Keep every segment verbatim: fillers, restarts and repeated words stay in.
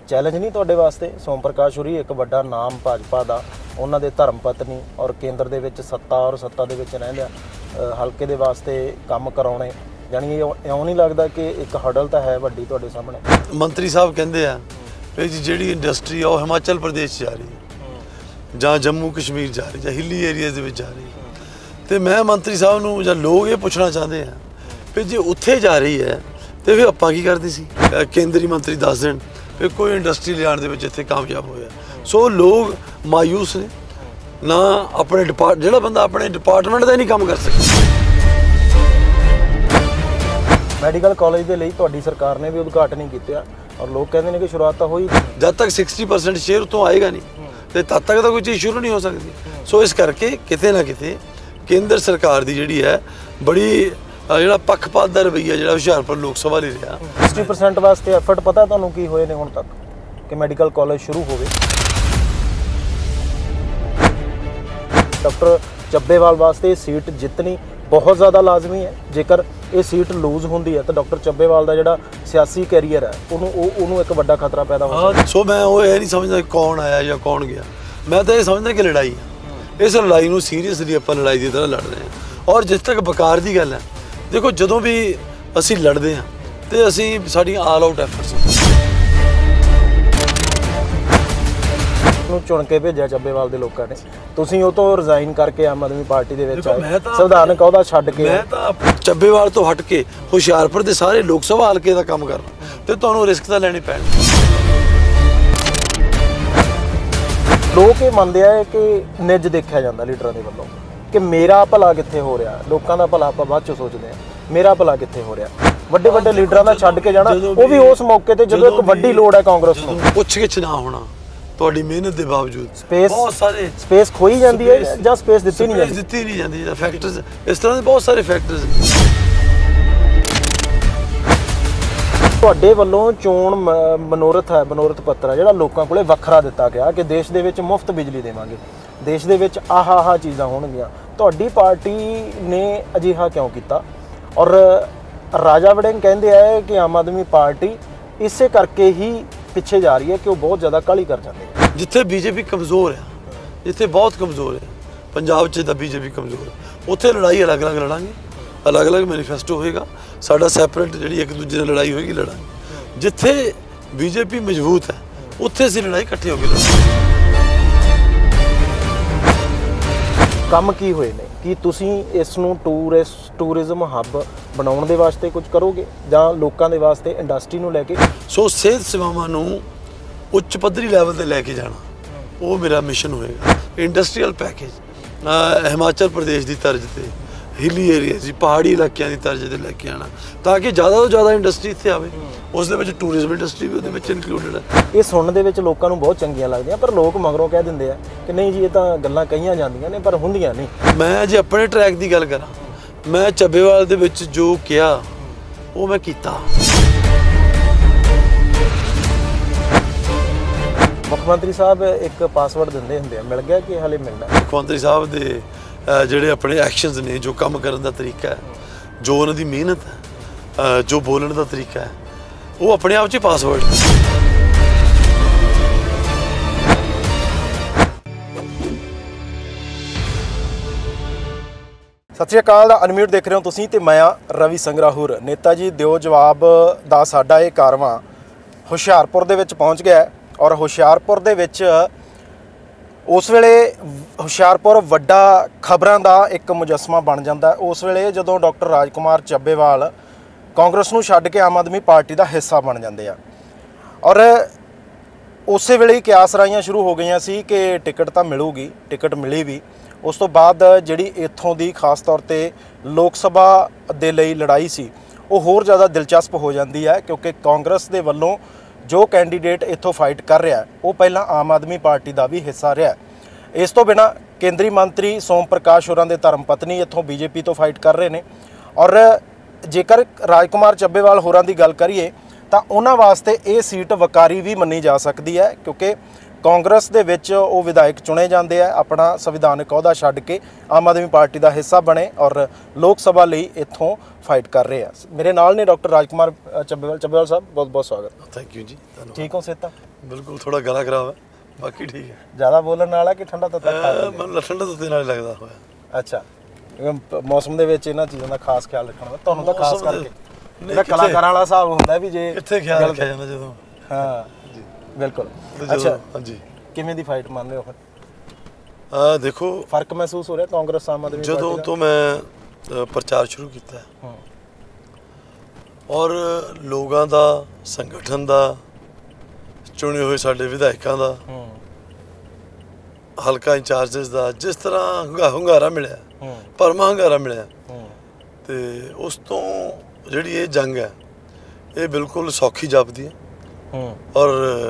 Challenge नहीं तुहाडे वास्ते? सोम प्रकाश होरी एक वड्डा नाम भाजपा का, उन्हां दे धर्म पत्नी और केंद्र दे विच सत्ता और सत्ता दे विच रहिंदे हलके दे वास्ते काम कराउणे, जानी इउं नहीं लगदा कि एक हडल तां है वड्डी तुहाडे सामने? मंत्री साहब कहंदे आ भी जिहड़ी इंडस्ट्री आ हिमाचल प्रदेश जा रही है जां जम्मू कश्मीर जा रही, जां हिली एरियाज़ दे विच जा रही, तो मैं मंत्री साहब नूं जां लोग ये पुछना चाहते हैं भी जे उत्थे जा रही है तो फिर आपां की करदे सी? केंद्रीय मंत्री दस दिन भी कोई इंडस्ट्री लियाण दे विच इत्थे कामयाब होया। सो लोग मायूस ने ना, अपने डिपार्ट जिहड़ा बंदा अपने डिपार्टमेंट दा नहीं काम कर सकदा। मैडिकल कॉलेज दे लई तुहाडी सरकार ने भी उद्घाटन ही कीता और लोग कहते हैं कि शुरुआत तो हुई, जब तक सिक्सटी परसेंट शेयर उत्तों आएगा नहीं तो तब तक तो कोई चीज़ शुरू नहीं हो सकती। सो इस करके किते ना किते केंद्र सरकार की जिहड़ी है बड़ी ਜਿਹੜਾ ਪੱਖਪਾਤ ਦਾ ਰਵੱਈਆ ਜਿਹੜਾ ਹੁਸ਼ਿਆਰਪੁਰ ਲੋਕ ਸਭਾ ਲਈ ਰਿਹਾ। सिक्सटी परसेंट वास्ते एफर्ट पता ਤੁਹਾਨੂੰ ਕੀ ਹੋਏ ਨੇ ਹੁਣ ਤੱਕ ਕਿ ਮੈਡੀਕਲ ਕਾਲਜ ਸ਼ੁਰੂ ਹੋਵੇ? ਡਾਕਟਰ ਚੱਬੇਵਾਲ ਵਾਸਤੇ ਸੀਟ ਜਿੱਤਣੀ ਬਹੁਤ ਜ਼ਿਆਦਾ ਲਾਜ਼ਮੀ ਹੈ। ਜੇਕਰ ਇਹ ਸੀਟ ਲੂਜ਼ ਹੁੰਦੀ ਹੈ ਤਾਂ ਡਾਕਟਰ ਚੱਬੇਵਾਲ ਦਾ ਜਿਹੜਾ ਸਿਆਸੀ ਕੈਰੀਅਰ ਹੈ ਉਹਨੂੰ ਉਹ ਉਹਨੂੰ ਇੱਕ ਵੱਡਾ ਖਤਰਾ ਪੈਦਾ ਹੋ ਸਕਦਾ। ਸੋ ਮੈਂ ਉਹ ਇਹ ਨਹੀਂ ਸਮਝਦਾ ਕੌਣ ਆਇਆ ਜਾਂ ਕੌਣ ਗਿਆ, ਮੈਂ ਤਾਂ ਇਹ ਸਮਝਦਾ ਕਿ ਲੜਾਈ ਹੈ। ਇਸ ਲੜਾਈ ਨੂੰ ਸੀਰੀਅਸਲੀ ਆਪਾਂ ਲੜਾਈ ਦੀ ਤਰ੍ਹਾਂ ਲੜ ਰਹੇ ਹਾਂ। ਔਰ ਜਿਸ ਤੱਕ ਬਕਾਰ ਦੀ ਗੱਲ ਹੈ, देखो जो भी असी लड़ते हैं तो असी साड़ी आल आउट एफर्ट्स चुन के भेजा ਚੱਬੇਵਾਲ ਦੇ ਲੋਕਾਂ ने, ਤੁਸੀਂ ਉਹ ਤੋਂ ਰਿਜ਼ਾਈਨ ਕਰਕੇ ਆਮ ਆਦਮੀ ਪਾਰਟੀ ਦੇ ਵਿੱਚ ਆਏ, ਸੰਵਿਧਾਨਕ ਅਹੁਦਾ ਛੱਡ ਕੇ। ਮੈਂ ਤਾਂ ਚੱਬੇਵਾਲ ਤੋਂ ਹਟ ਕੇ ਹੁਸ਼ਿਆਰਪੁਰ ਦੇ ਸਾਰੇ ਲੋਕ ਸਭਾ ਹਲਕੇ ਦਾ ਕੰਮ ਕਰਨਾ ਤੇ ਤੁਹਾਨੂੰ ਰਿਸਕ ਤਾਂ ਲੈਣੇ ਪੈਣ। ਲੋਕ ਇਹ ਮੰਨਦੇ ਆ ਕਿ ਨਿੱਜ ਦੇਖਿਆ ਜਾਂਦਾ ਲੀਡਰਾਂ ਦੇ ਵੱਲੋਂ ਕਿ ਮੇਰਾ ਭਲਾ ਕਿੱਥੇ ਹੋ ਰਿਹਾ, ਲੋਕਾਂ ਦਾ ਭਲਾ ਆਪਾਂ ਬਾਅਦ ਚ ਸੋਚਦੇ ਆ, ਮੇਰਾ ਭਲਾ ਕਿੱਥੇ ਹੋ ਰਿਹਾ। ਵੱਡੇ ਵੱਡੇ ਲੀਡਰਾਂ ਦਾ ਛੱਡ ਕੇ ਜਾਣਾ, ਉਹ ਵੀ ਉਸ ਮੌਕੇ ਤੇ ਜਦੋਂ ਇੱਕ ਵੱਡੀ ਲੋੜ ਹੈ ਕਾਂਗਰਸ ਨੂੰ। ਪੁੱਛ ਗਿੱਛ ਨਾ ਹੋਣਾ ਤੁਹਾਡੀ ਮਿਹਨਤ ਦੇ ਬਾਵਜੂਦ, ਸਪੇਸ ਬਹੁਤ ਸਾਰੇ ਸਪੇਸ ਖੋਈ ਜਾਂਦੀ ਹੈ ਜਾਂ ਸਪੇਸ ਦਿੱਤੀ ਨਹੀਂ ਜਾਂਦੀ? ਦਿੱਤੀ ਨਹੀਂ ਜਾਂਦੀ। ਫੈਕਟਰਸ ਇਸ ਤਰ੍ਹਾਂ ਦੇ ਬਹੁਤ ਸਾਰੇ ਫੈਕਟਰਸ। ਤੁਹਾਡੇ ਵੱਲੋਂ ਚੋਣ ਮਨੋਰਥ ਹੈ, ਮਨੋਰਥ ਪੱਤਰ ਹੈ ਜਿਹੜਾ ਲੋਕਾਂ ਕੋਲੇ ਵੱਖਰਾ ਦਿੱਤਾ ਗਿਆ ਕਿ ਦੇਸ਼ ਦੇ ਵਿੱਚ ਮੁਫਤ ਬਿਜਲੀ ਦੇਵਾਂਗੇ, ਦੇਸ਼ ਦੇ ਵਿੱਚ ਆਹ ਆਹ ਚੀਜ਼ਾਂ ਹੋਣਗੀਆਂ। ਤੁਹਾਡੀ ਪਾਰਟੀ ਨੇ ਅਜਿਹਾ ਕਿਉਂ ਕੀਤਾ? ਔਰ ਰਾਜਾ ਵੜਿੰਗ ਕਹਿੰਦੇ ਆ ਕਿ ਆਮ ਆਦਮੀ ਪਾਰਟੀ ਇਸੇ ਕਰਕੇ ਹੀ ਪਿੱਛੇ ਜਾ ਰਹੀ ਹੈ ਕਿ ਉਹ ਬਹੁਤ ਜ਼ਿਆਦਾ ਕਾਹਲੀ ਕਰ ਜਾਂਦੇ ਹੈ। ਜਿੱਥੇ ਬੀਜੇਪੀ ਕਮਜ਼ੋਰ ਹੈ, ਜਿੱਥੇ ਬਹੁਤ ਕਮਜ਼ੋਰ ਹੈ, ਪੰਜਾਬ 'ਚ ਤਾਂ ਬੀਜੇਪੀ ਕਮਜ਼ੋਰ ਹੈ, ਉੱਥੇ ਲੜਾਈ ਅਲੱਗ-ਅਲੱਗ ਲੜਾਂਗੇ, ਅਲੱਗ-ਅਲੱਗ ਮੈਨੀਫੈਸਟੋ ਹੋਏਗਾ ਸਾਡਾ, ਸੈਪਰੇਟ ਜਿਹੜੀ ਇੱਕ ਦੂਜੇ ਨਾਲ ਲੜਾਈ ਹੋਏਗੀ ਲੜਾਂਗੇ। ਜਿੱਥੇ ਬੀਜੇਪੀ ਮਜ਼ਬੂਤ ਹੈ ਉੱਥੇ ਅਸੀਂ ਲੜਾਈ ਇਕੱਠੇ ਹੋ ਕੇ ਲੜਾਂਗੇ। ਕੰਮ ਕੀ ਹੋਏ ਨੇ? ਕੀ ਤੁਸੀਂ ਇਸ ਨੂੰ ਟੂਰਿਸਟ ਟੂਰਿਜ਼ਮ ਹੱਬ ਬਣਾਉਣ ਦੇ ਵਾਸਤੇ ਕੁਝ ਕਰੋਗੇ ਜਾਂ ਲੋਕਾਂ ਦੇ ਵਾਸਤੇ ਇੰਡਸਟਰੀ ਨੂੰ ਲੈ ਕੇ? ਸੋ ਸਿਹਤ ਸੇਵਾਵਾਂ ਨੂੰ ਉੱਚ ਪੱਧਰੀ ਲੈਵਲ ਤੇ ਲੈ ਕੇ ਜਾਣਾ ਉਹ ਮੇਰਾ ਮਿਸ਼ਨ ਹੋਏਗਾ। ਇੰਡਸਟਰੀਅਲ ਪੈਕੇਜ ਹਿਮਾਚਲ ਪ੍ਰਦੇਸ਼ ਦੀ ਤਰਜ਼ ਤੇ, ਹਿਲੀ ਏਰੀਆ ਦੀ ਪਹਾੜੀ ਇਲਾਕਿਆਂ ਦੀ ਤਰਜ਼ ਤੇ ਲੈ ਕੇ ਆਉਣਾ ਤਾਂ ਕਿ ਜ਼ਿਆਦਾ ਤੋਂ ਜ਼ਿਆਦਾ ਇੰਡਸਟਰੀ ਇੱਥੇ ਆਵੇ। ਉਸ ਦੇ ਵਿੱਚ ਟੂਰਿਜ਼ਮ ਇੰਡਸਟਰੀ ਵੀ ਉਹਦੇ ਵਿੱਚ ਇਨਕਲੂਡਡ ਹੈ। ਇਹ ਸੁਣਨ ਦੇ ਵਿੱਚ ਲੋਕਾਂ ਨੂੰ ਬਹੁਤ ਚੰਗੀਆਂ ਲੱਗਦੀਆਂ, ਪਰ ਲੋਕ ਮਗਰੋਂ ਕਹਿ ਦਿੰਦੇ ਆ ਕਿ ਨਹੀਂ ਜੀ ਇਹ ਤਾਂ ਗੱਲਾਂ ਕਹੀਆਂ ਜਾਂਦੀਆਂ ਨੇ ਪਰ ਹੁੰਦੀਆਂ ਨਹੀਂ। ਮੈਂ ਜੇ ਆਪਣੇ ਟਰੈਕ ਦੀ ਗੱਲ ਕਰਾਂ, ਮੈਂ ਚੱਬੇਵਾਲ ਦੇ ਵਿੱਚ ਜੋ ਕਿਹਾ ਉਹ ਮੈਂ ਕੀਤਾ। ਮੁੱਖ ਮੰਤਰੀ ਸਾਹਿਬ ਇੱਕ ਪਾਸਵਰਡ ਦਿੰਦੇ ਹੁੰਦੇ ਆ, ਮਿਲ ਗਿਆ ਕਿ ਹਾਲੇ ਮਿਲਣਾ? ਮੁੱਖ ਮੰਤਰੀ ਸਾਹਿਬ ਦੇ ਜਿਹੜੇ ਆਪਣੇ ਐਕਸ਼ਨਸ ਨੇ, ਜੋ ਕੰਮ ਕਰਨ ਦਾ ਤਰੀਕਾ ਹੈ, ਜੋ ਉਹਨਾਂ ਦੀ ਮਿਹਨਤ ਹੈ, ਜੋ ਬੋਲਣ ਦਾ ਤਰੀਕਾ ਹੈ, ਉਹ ਆਪਣੇ ਆਪ 'ਚ ਪਾਸਵਰਡ। ਸਤਿ ਸ਼੍ਰੀ ਅਕਾਲ, ਅਨਮਿਊਟ ਦੇਖ ਰਹੇ ਹੋ ਤੁਸੀਂ ਤੇ ਮੈਂ ਰਵੀ ਸੰਗਰਾਹੁਰ। ਨੇਤਾ ਜੀ ਦਿਓ ਜਵਾਬ ਦਾ ਸਾਡਾ ਇਹ ਕਾਰਵਾਂ ਹੁਸ਼ਿਆਰਪੁਰ ਦੇ ਵਿੱਚ ਪਹੁੰਚ ਗਿਆ ਔਰ ਹੁਸ਼ਿਆਰਪੁਰ ਦੇ ਵਿੱਚ ਉਸ ਵੇਲੇ ਹੁਸ਼ਿਆਰਪੁਰ ਵੱਡਾ ਖਬਰਾਂ ਦਾ ਇੱਕ ਮੁਜੱਸਮਾ ਬਣ ਜਾਂਦਾ। ਉਸ ਵੇਲੇ ਜਦੋਂ ਡਾਕਟਰ ਰਾਜਕੁਮਾਰ ਚੱਬੇਵਾਲ ਕਾਂਗਰਸ ਨੂੰ ਛੱਡ ਕੇ ਆਮ ਆਦਮੀ ਪਾਰਟੀ ਦਾ ਹਿੱਸਾ ਬਣ ਜਾਂਦੇ ਆ ਔਰ ਉਸੇ ਵੇਲੇ ਹੀ ਕਿਆਸ ਰਾਈਆਂ ਸ਼ੁਰੂ ਹੋ ਗਈਆਂ ਸੀ ਕਿ ਟਿਕਟ ਤਾਂ ਮਿਲੂਗੀ, ਟਿਕਟ ਮਿਲੀ ਵੀ। ਉਸ ਤੋਂ ਬਾਅਦ ਜਿਹੜੀ ਇੱਥੋਂ ਦੀ ਖਾਸ ਤੌਰ 'ਤੇ ਲੋਕ ਸਭਾ ਦੇ ਲਈ ਲੜਾਈ ਸੀ ਉਹ ਹੋਰ ਜ਼ਿਆਦਾ ਦਿਲਚਸਪ ਹੋ ਜਾਂਦੀ ਹੈ ਕਿਉਂਕਿ ਕਾਂਗਰਸ ਦੇ ਵੱਲੋਂ ਜੋ ਕੈਂਡੀਡੇਟ ਇੱਥੋਂ ਫਾਈਟ ਕਰ ਰਿਹਾ ਉਹ ਪਹਿਲਾਂ ਆਮ ਆਦਮੀ ਪਾਰਟੀ ਦਾ ਵੀ ਹਿੱਸਾ ਰਿਹਾ। ਇਸ ਤੋਂ ਬਿਨਾਂ ਕੇਂਦਰੀ ਮੰਤਰੀ ਸੋਮ ਪ੍ਰਕਾਸ਼ ਹੋਰਾਂ ਦੇ ਧਰਮ ਪਤਨੀ ਇੱਥੋਂ ਬੀਜੇਪੀ ਤੋਂ ਫਾਈਟ ਕਰ ਰਹੇ ਨੇ ਔਰ ਜੇਕਰ ਰਾਜਕੁਮਾਰ ਚੱਬੇਵਾਲ ਹੋਰਾਂ ਦੀ ਗੱਲ ਕਰੀਏ ਤਾਂ ਉਹਨਾਂ ਵਾਸਤੇ ਇਹ ਸੀਟ ਵਕਾਰੀ ਵੀ ਮੰਨੀ ਜਾ ਸਕਦੀ ਹੈ ਕਿਉਂਕਿ ਕਾਂਗਰਸ ਦੇ ਵਿੱਚ ਉਹ ਵਿਧਾਇਕ ਚੁਣੇ ਜਾਂਦੇ ਆ, ਆਪਣਾ ਸੰਵਿਧਾਨਕ ਅਹੁਦਾ ਛੱਡ ਕੇ ਆਮ ਆਦਮੀ ਪਾਰਟੀ ਦਾ ਹਿੱਸਾ ਬਣੇ ਔਰ ਲੋਕ ਸਭਾ ਲਈ ਇੱਥੋਂ ਫਾਈਟ ਕਰ ਰਹੇ ਆ। ਮੇਰੇ ਨਾਲ ਨੇ ਡਾਕਟਰ ਰਾਜਕੁਮਾਰ ਚੱਬੇਵਾਲ। ਚੱਬੇਵਾਲ ਸਾਹਿਬ ਬਹੁਤ ਬਹੁਤ ਸਵਾਗਤ। ਥੈਂਕ ਯੂ ਜੀ, ਧੰਨਵਾਦ। ਠੀਕ ਹੋ ਸਿਹਤਾਂ? ਬਿਲਕੁਲ, ਥੋੜਾ ਗਲਾ ਖਰਾਬ ਹੈ, ਬਾਕੀ ਠੀਕ ਹੈ। ਜ਼ਿਆਦਾ ਬੋਲਣ ਵਾਲਾ ਕਿ ਠੰਡਾ ਤੱਤਾ ਖਾ ਲਿਆ? ਮੈਨੂੰ ਠੰਡਾ ਤੱਤੇ ਨਾਲ ਲੱਗਦਾ ਹੋਇਆ। ਅੱਛਾ, ਮੌਸਮ ਦੇ ਵਿੱਚ ਇਹਨਾਂ ਚੀਜ਼ਾਂ ਦਾ ਖਾਸ ਖਿਆਲ ਰੱਖਣਾ ਵਾ ਤੁਹਾਨੂੰ ਤਾਂ ਖਾਸ ਕਰਕੇ। ਜਿਹੜਾ ਕਲਾਕਾਰਾਂ ਵਾਲਾ ਹਿਸਾਬ ਹੁੰਦਾ ਵੀ ਜੇ ਕਿੱਥੇ ਖਿਆਲ ਰੱਖਿਆ ਜਾਂਦਾ ਜਦੋਂ। ਹਾਂ ਜੀ, ਬਿਲਕੁਲ। ਅੱਛਾ ਹਾਂਜੀ, ਕਿਵੇਂ ਦੀ ਫਾਈਟ ਮੰਨ ਰਹੇ ਹੋ ਫਿਰ? ਆ ਦੇਖੋ, ਫਰਕ ਮਹਿਸੂਸ ਹੋ ਰਿਹਾ ਕਾਂਗਰਸ ਆਮ ਆਦਮੀ ਪਾਰਟੀ ਦਾ? ਜਦੋਂ ਤੋਂ ਮੈਂ ਪ੍ਰਚਾਰ ਸ਼ੁਰੂ ਕੀਤਾ ਔਰ ਲੋਕਾਂ ਦਾ, ਸੰਗਠਨ ਦਾ, ਚੁਣੇ ਹੋਏ ਸਾਡੇ ਵਿਧਾਇਕਾਂ ਦਾ, ਹਲਕਾ ਇੰਚਾਰਜਸ ਦਾ ਜਿਸ ਤਰ੍ਹਾਂ ਹੰਗਾ ਹੁੰਗਾਰਾ ਮਿਲਿਆ, ਭਰਮਾ ਹੁੰਗਾਰਾ ਮਿਲਿਆ, ਤੇ ਉਸ ਤੋਂ ਜਿਹੜੀ ਇਹ ਜੰਗ ਹੈ ਇਹ ਬਿਲਕੁਲ ਸੌਖੀ ਜਾਪਦੀ ਹੈ। ਔਰ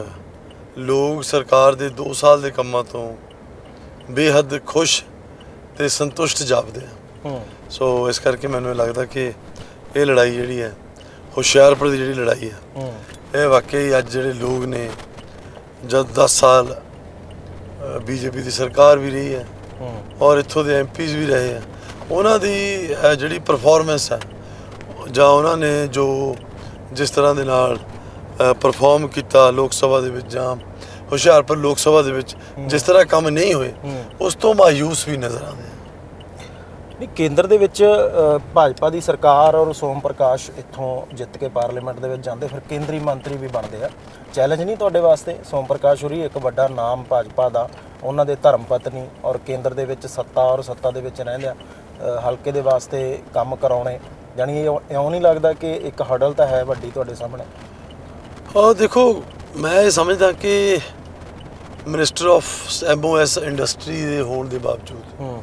ਲੋਕ ਸਰਕਾਰ ਦੇ ਦੋ ਸਾਲ ਦੇ ਕੰਮਾਂ ਤੋਂ ਬੇਹੱਦ ਖੁਸ਼ ਤੇ ਸੰਤੁਸ਼ਟ ਜਾਪਦੇ ਆ। ਸੋ ਇਸ ਕਰਕੇ ਮੈਨੂੰ ਲੱਗਦਾ ਕਿ ਇਹ ਲੜਾਈ ਜਿਹੜੀ ਹੈ, ਹੁਸ਼ਿਆਰਪੁਰ ਦੀ ਜਿਹੜੀ ਲੜਾਈ ਹੈ, ਇਹ ਵਾਕਈ ਅੱਜ ਜਿਹੜੇ ਲੋਕ ਨੇ, ਜਦ ਦਸ ਸਾਲ ਬੀਜੇਪੀ ਦੀ ਸਰਕਾਰ ਵੀ ਰਹੀ ਹੈ ਔਰ ਇੱਥੋਂ ਦੇ ਐਮ ਪੀਜ਼ ਵੀ ਰਹੇ ਆ, ਉਹਨਾਂ ਦੀ ਜਿਹੜੀ ਪਰਫਾਰਮੈਂਸ ਹੈ ਜਾਂ ਉਹਨਾਂ ਨੇ ਜੋ ਜਿਸ ਤਰ੍ਹਾਂ ਦੇ ਨਾਲ ਪਰਫਾਰਮ ਕੀਤਾ ਲੋਕ ਸਭਾ ਦੇ ਵਿੱਚ, ਜਾਂ ਹੁਸ਼ਿਆਰਪੁਰ ਲੋਕ ਸਭਾ ਦੇ ਵਿੱਚ ਜਿਸ ਤਰ੍ਹਾਂ ਕੰਮ ਨਹੀਂ ਹੋਏ, ਉਸ ਤੋਂ ਮਾਯੂਸ ਵੀ ਨਜ਼ਰ ਆਉਂਦੇ ਆ। ਨਹੀਂ, ਕੇਂਦਰ ਦੇ ਵਿੱਚ ਭਾਜਪਾ ਦੀ ਸਰਕਾਰ ਔਰ ਸੋਮ ਪ੍ਰਕਾਸ਼ ਇੱਥੋਂ ਜਿੱਤ ਕੇ ਪਾਰਲੀਮੈਂਟ ਦੇ ਵਿੱਚ ਜਾਂਦੇ, ਫਿਰ ਕੇਂਦਰੀ ਮੰਤਰੀ ਵੀ ਬਣਦੇ ਆ। ਚੈਲੰਜ ਨਹੀਂ ਤੁਹਾਡੇ ਵਾਸਤੇ? ਸੋਮ ਪ੍ਰਕਾਸ਼ ਹੋਰੀ ਇੱਕ ਵੱਡਾ ਨਾਮ ਭਾਜਪਾ ਦਾ, ਉਹਨਾਂ ਦੇ ਧਰਮ ਪਤਨੀ ਔਰ ਕੇਂਦਰ ਦੇ ਵਿੱਚ ਸੱਤਾ ਔਰ ਸੱਤਾ ਦੇ ਵਿੱਚ ਰਹਿੰਦੇ ਆ, ਹਲਕੇ ਦੇ ਵਾਸਤੇ ਕੰਮ ਕਰਾਉਣੇ, ਜਾਣੀ ਇਉਂ ਨਹੀਂ ਲੱਗਦਾ ਕਿ ਇੱਕ ਹਡਲ ਤਾਂ ਹੈ ਵੱਡੀ ਤੁਹਾਡੇ ਸਾਹਮਣੇ? ਹਾਂ ਦੇਖੋ, ਮੈਂ ਇਹ ਸਮਝਦਾ ਕਿ minister of M O S industry ਦੇ ਹੋਣ ਦੇ ਬਾਵਜੂਦ,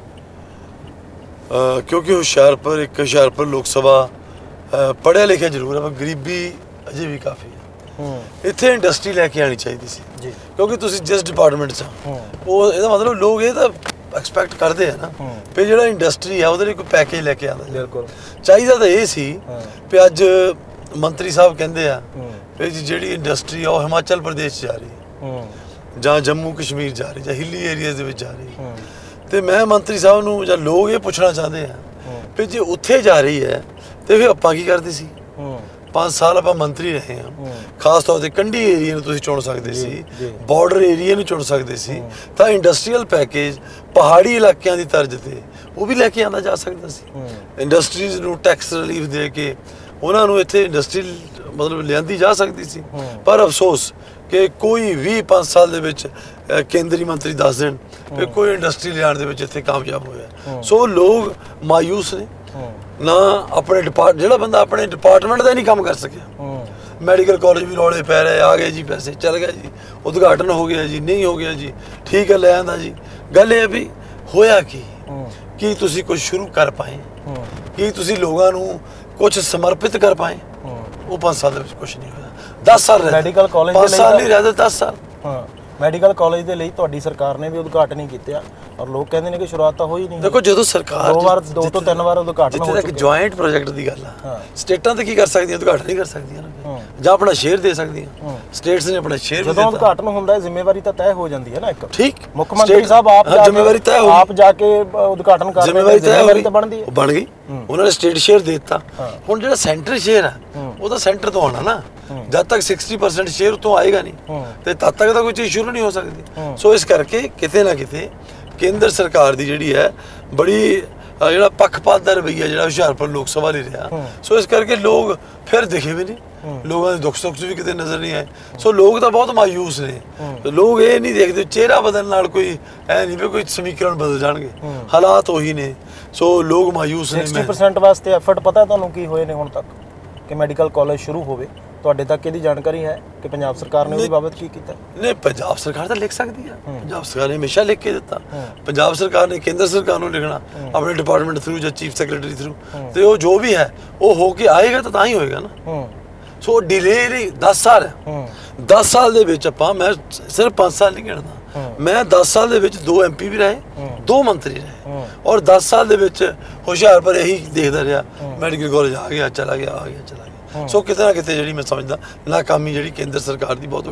ਕਿਉਂਕਿ ਹੁਸ਼ਿਆਰਪੁਰ ਇੱਕ ਹੁਸ਼ਿਆਰਪੁਰ ਲੋਕ ਸਭਾ ਪੜ੍ਹਿਆ ਲਿਖਿਆ ਜ਼ਰੂਰ ਹੈ ਪਰ ਗਰੀਬੀ ਅਜੇ ਵੀ ਕਾਫੀ ਹੈ। ਇੱਥੇ ਇੰਡਸਟਰੀ ਲੈ ਕੇ ਆਉਣੀ ਚਾਹੀਦੀ ਸੀ ਜੀ, ਕਿਉਂਕਿ ਤੁਸੀਂ ਜਿਸ ਡਿਪਾਰਟਮੈਂਟ 'ਚ ਉਹ, ਇਹਦਾ ਮਤਲਬ ਲੋਕ ਇਹ ਤਾਂ ਐਕਸਪੈਕਟ ਕਰਦੇ ਆ ਨਾ ਵੀ ਜਿਹੜਾ ਇੰਡਸਟਰੀ ਆ ਉਹਦੇ ਲਈ ਕੋਈ ਪੈਕੇਜ ਲੈ ਕੇ ਆਉਂਦਾ। ਬਿਲਕੁਲ, ਚਾਹੀਦਾ ਤਾਂ ਇਹ ਸੀ ਵੀ ਅੱਜ ਮੰਤਰੀ ਸਾਹਿਬ ਕਹਿੰਦੇ ਆ ਵੀ ਜਿਹੜੀ ਇੰਡਸਟਰੀ ਆ ਉਹ ਹਿਮਾਚਲ ਪ੍ਰਦੇਸ਼ 'ਚ ਜਾ ਰਹੀ ਹੈ ਜਾਂ ਜੰਮੂ ਕਸ਼ਮੀਰ ਜਾ ਰਹੀ, ਜਾਂ ਹਿੱਲੀ ਏਰੀਆਜ਼ ਦੇ ਵਿੱਚ ਜਾ ਰਹੀ, ਤੇ ਮੈਂ ਮੰਤਰੀ ਸਾਹਿਬ ਨੂੰ ਜਾਂ ਲੋਕ ਇਹ ਪੁੱਛਣਾ ਚਾਹੁੰਦੇ ਆ ਵੀ ਜੇ ਉੱਥੇ ਜਾ ਰਹੀ ਹੈ ਤੇ ਫਿਰ ਆਪਾਂ ਕੀ ਕਰਦੇ ਸੀ? ਪੰਜ ਸਾਲ ਆਪਾਂ ਮੰਤਰੀ ਰਹੇ ਹਾਂ, ਖਾਸ ਤੌਰ ਤੇ ਕੰਢੀ ਏਰੀਆ ਨੂੰ ਤੁਸੀਂ ਚੁਣ ਸਕਦੇ ਸੀ, ਬਾਰਡਰ ਏਰੀਆ ਨੂੰ ਚੁਣ ਸਕਦੇ ਸੀ, ਤਾਂ ਇੰਡਸਟਰੀਅਲ ਪੈਕੇਜ ਪਹਾੜੀ ਇਲਾਕਿਆਂ ਦੀ ਤਰਜ਼ ਤੇ ਉਹ ਵੀ ਲੈ ਕੇ ਆਉਂਦਾ ਜਾ ਸਕਦਾ ਸੀ। ਇੰਡਸਟਰੀਜ਼ ਨੂੰ ਟੈਕਸ ਰਿਲੀਫ ਦੇ ਕੇ ਉਹਨਾਂ ਨੂੰ ਇੱਥੇ ਇੰਡਸਟਰੀ ਮਤਲਬ ਲਿਆਂਦੀ ਜਾ ਸਕਦੀ ਸੀ, ਪਰ ਅਫਸੋਸ ਕਿ ਕੋਈ ਵੀ ਪੰਜ ਸਾਲ ਦੇ ਵਿੱਚ ਕੇਂਦਰੀ ਮੰਤਰੀ ਦੱਸ ਦੇਣ ਕਿ ਕੋਈ ਇੰਡਸਟਰੀ ਲਿਆਉਣ ਦੇ ਵਿੱਚ ਇੱਥੇ ਕਾਮਯਾਬ ਹੋਇਆ। ਸੋ ਲੋਕ ਮਾਯੂਸ ਨੇ, ਨਾ ਆਪਣੇ ਡਿਪਾਰਟ ਜਿਹੜਾ ਬੰਦਾ ਆਪਣੇ ਡਿਪਾਰਟਮੈਂਟ ਦਾ ਹੀ ਨਹੀਂ ਕੰਮ ਕਰ ਸਕਿਆ। ਮੈਡੀਕਲ ਕਾਲਜ ਵੀ ਰੌਲੇ ਪੈ ਰਹੇ, ਆ ਗਏ ਜੀ ਪੈਸੇ, ਚੱਲ ਗਿਆ ਜੀ, ਉਦਘਾਟਨ ਹੋ ਗਿਆ ਜੀ, ਨਹੀਂ ਹੋ ਗਿਆ ਜੀ, ਠੀਕ ਹੈ ਲੈ ਆਂਦਾ ਜੀ। ਗੱਲ ਇਹ ਵੀ ਹੋਇਆ ਕੀ, ਕੀ ਤੁਸੀਂ ਕੁਝ ਸ਼ੁਰੂ ਕਰ ਪਾਏ, ਕੀ ਤੁਸੀਂ ਲੋਕਾਂ ਨੂੰ ਕੁਝ ਸਮਰਪਿਤ ਕਰ ਪਾਏ? ਉਹ ਪੰਜ ਸਾਲ ਦੇ ਵਿੱਚ ਕੁਝ ਨਹੀਂ ਹੋਇਆ। ਦਸ ਸਾਲ ਰਹੇ, ਮੈਡੀਕਲ ਕਾਲਜ ਪੰਜ ਸਾਲ ਨਹੀਂ ਰਹੇ, ਦਸ ਸਾਲ। ਹਾਂ, ਮੈਡੀਕਲ ਕਾਲਜ ਦੇ ਲਈ ਤੁਹਾਡੀ ਸਰਕਾਰ ਨੇ ਵੀ ਉਦਘਾਟਨ ਹੀ ਕੀਤਾ ਔਰ ਲੋਕ ਕਹਿੰਦੇ ਨੇ ਕਿ ਸ਼ੁਰੂਆਤ ਤਾਂ ਹੋਈ ਨਹੀਂ। ਦੇਖੋ, ਜਦੋਂ ਸਰਕਾਰ ਦੋ ਵਾਰ ਦੋ ਤੋਂ ਤਿੰਨ ਵਾਰ ਉਦਘਾਟਨ ਹੋ ਚੁੱਕੇ, ਜਿੱਥੇ ਤੱਕ ਜੁਆਇੰਟ ਪ੍ਰੋਜੈਕਟ ਦੀ ਗੱਲ ਆ, ਸਟੇਟਾਂ ਤੇ ਕੀ ਕਰ ਸਕਦੀਆਂ? ਉਦਘਾਟਨ ਨਹੀਂ ਕਰ ਸਕਦੀਆਂ ਨਾ, ਜਾਂ ਆਪਣਾ ਸ਼ੇਅਰ ਦੇ ਸਕਦੀਆਂ। ਸਟੇਟਸ ਨੇ ਆਪਣਾ ਸ਼ੇਅਰ ਜਦੋਂ ਉਦਘਾਟਨ ਹੁੰਦਾ ਹੈ ਜ਼ਿੰਮੇਵਾਰੀ ਤਾਂ ਤੈਅ ਹੋ ਜਾਂਦੀ ਹੈ ਨਾ ਇੱਕ। ਠੀਕ, ਮੁੱਖ ਮੰਤਰੀ ਸਾਹਿਬ ਆਪ ਜ਼ਿੰਮੇਵਾਰੀ ਤੈਅ ਹੋ, ਆਪ ਜਾ ਕੇ ਉਦਘਾਟਨ ਕਰ ਰਹੇ, ਜ਼ਿੰਮੇਵਾਰੀ ਤਾਂ ਬਣਦੀ ਹੈ। ਬਣ ਗਈ, ਉਹਨਾਂ ਨੇ ਸਟੇਟ ਸ਼ੇਅਰ ਦੇ ਦਿੱਤਾ। ਹੁਣ ਜਿਹੜਾ ਸੈਂਟਰ ਸ਼ੇਅਰ ਆ ਉਹ ਤਾਂ ਸੈਂਟਰ ਤੋਂ ਆਉਣਾ ਨਾ, ਜਦ ਤੱਕ ਸਾठ ਪਰਸੈਂਟ ਸ਼ੇਅਰ ਉਤੋਂ ਆਏਗਾ ਨਹੀਂ ਤੇ ਤਦ ਤੱਕ ਤਾਂ ਕੋਈ ਚੀਜ਼ ਸ਼ੁਰੂ ਨਹੀਂ ਹੋ ਸਕਦੀ। ਸੋ ਇਸ ਕਰਕੇ ਕਿਤੇ ਨਾ ਕਿਤੇ ਕੇਂਦਰ ਸਰਕਾਰ ਦੀ ਜਿਹੜੀ ਹੈ ਬੜੀ ਜਿਹੜਾ ਪੱਖਪਾਤ ਦਾ ਰਵੱਈਆ ਜਿਹੜਾ ਹੁਸ਼ਿਆਰਪੁਰ ਲੋਕ ਸਭਾ ਲਈ ਰਿਹਾ, ਸੋ ਇਸ ਕਰਕੇ ਲੋਕ ਫਿਰ ਦਿਖੇ ਵੀ ਨਹੀਂ, ਲੋਕਾਂ ਦੇ ਦੁੱਖ ਸੁੱਖ ਵੀ ਕਿਤੇ ਨਜ਼ਰ ਨਹੀਂ ਆਏ। ਸੋ ਲੋਕ ਤਾਂ ਬਹੁਤ ਮਾਯੂਸ ਨੇ। ਲੋਕ ਇਹ ਨਹੀਂ ਦੇਖਦੇ ਚਿਹਰਾ ਬਦਲਣ ਨਾਲ ਕੋਈ ਐ ਨਹੀਂ ਵੀ ਕੋਈ ਸਮੀਕਰਨ ਬਦਲ ਜਾਣਗੇ, ਹਾਲਾਤ ਉਹੀ ਨੇ। ਸੋ ਲੋਕ ਮਾਯੂਸ ਨੇ। ਸਾठ ਪਰਸੈਂਟ ਵਾਸਤੇ ਐਫਰਟ ਪਤਾ ਤੁਹਾਨੂੰ ਕੀ ਹੋਏ ਨੇ ਹੁਣ ਤੱਕ ਕਿ ਮੈਡੀਕਲ ਕਾਲਜ ਸ਼ੁਰੂ ਹੋਵੇ? ਤੁਹਾਡੇ ਤੱਕ ਇਹਦੀ ਜਾਣਕਾਰੀ ਹੈ ਕਿ ਪੰਜਾਬ ਸਰਕਾਰ ਨੇ ਉਹਦੀ ਬਾਬਤ ਕੀ ਕੀਤਾ? ਨਹੀਂ, ਪੰਜਾਬ ਸਰਕਾਰ ਤਾਂ ਲਿਖ ਸਕਦੀ ਹੈ, ਪੰਜਾਬ ਸਰਕਾਰ ਨੇ ਹਮੇਸ਼ਾ ਲਿਖ ਕੇ ਦਿੱਤਾ। ਪੰਜਾਬ ਸਰਕਾਰ ਨੇ ਕੇਂਦਰ ਸਰਕਾਰ ਨੂੰ ਲਿਖਣਾ ਆਪਣੇ ਡਿਪਾਰਟਮੈਂਟ ਥਰੂ ਜਾਂ ਚੀਫ ਸੈਕਟਰੀ ਥਰੂ, ਤੇ ਉਹ ਜੋ ਵੀ ਹੈ ਉਹ ਹੋ ਕੇ ਆਏਗਾ ਤਾਂ ਤਾਂ ਹੀ ਹੋਏਗਾ ਨਾ। ਸੋ ਡਿਲੇ ਨਹੀਂ, ਦਸ ਸਾਲ ਹੈ। ਦਸ ਸਾਲ ਦੇ ਵਿੱਚ ਆਪਾਂ, ਮੈਂ ਸਿਰਫ ਪੰਜ ਸਾਲ ਨਹੀਂ ਗਿਣਦਾ, ਮੈਂ ਦਸ ਸਾਲ ਦੇ ਵਿੱਚ ਦੋ ਐਮ ਪੀ ਵੀ ਰਹੇ, ਦੋ ਮੰਤਰੀ ਰਹੇ, ਔਰ ਦਸ ਸਾਲ ਦੇ ਵਿੱਚ ਹੁਸ਼ਿਆਰਪੁਰ ਇਹੀ ਦੇਖਦਾ ਰਿਹਾ, ਮੈਡੀਕਲ ਕਾਲਜ ਆ ਗਿਆ, ਚਲਾ ਗਿਆ, ਆ ਗਿਆ, ਚਲਾ ਗਿਆ। ਸੋ ਕਿਤੇ ਨਾ ਕਿਤੇ ਜਿਹੜੀ ਮੈਂ ਸਮਝਦਾ ਨਾਕਾਮੀ ਜਿਹੜੀ ਕੇਂਦਰ ਸਰਕਾਰ ਦੀ ਬਹੁਤ ਵੱਡੀ ਰਹੀ ਹੈ।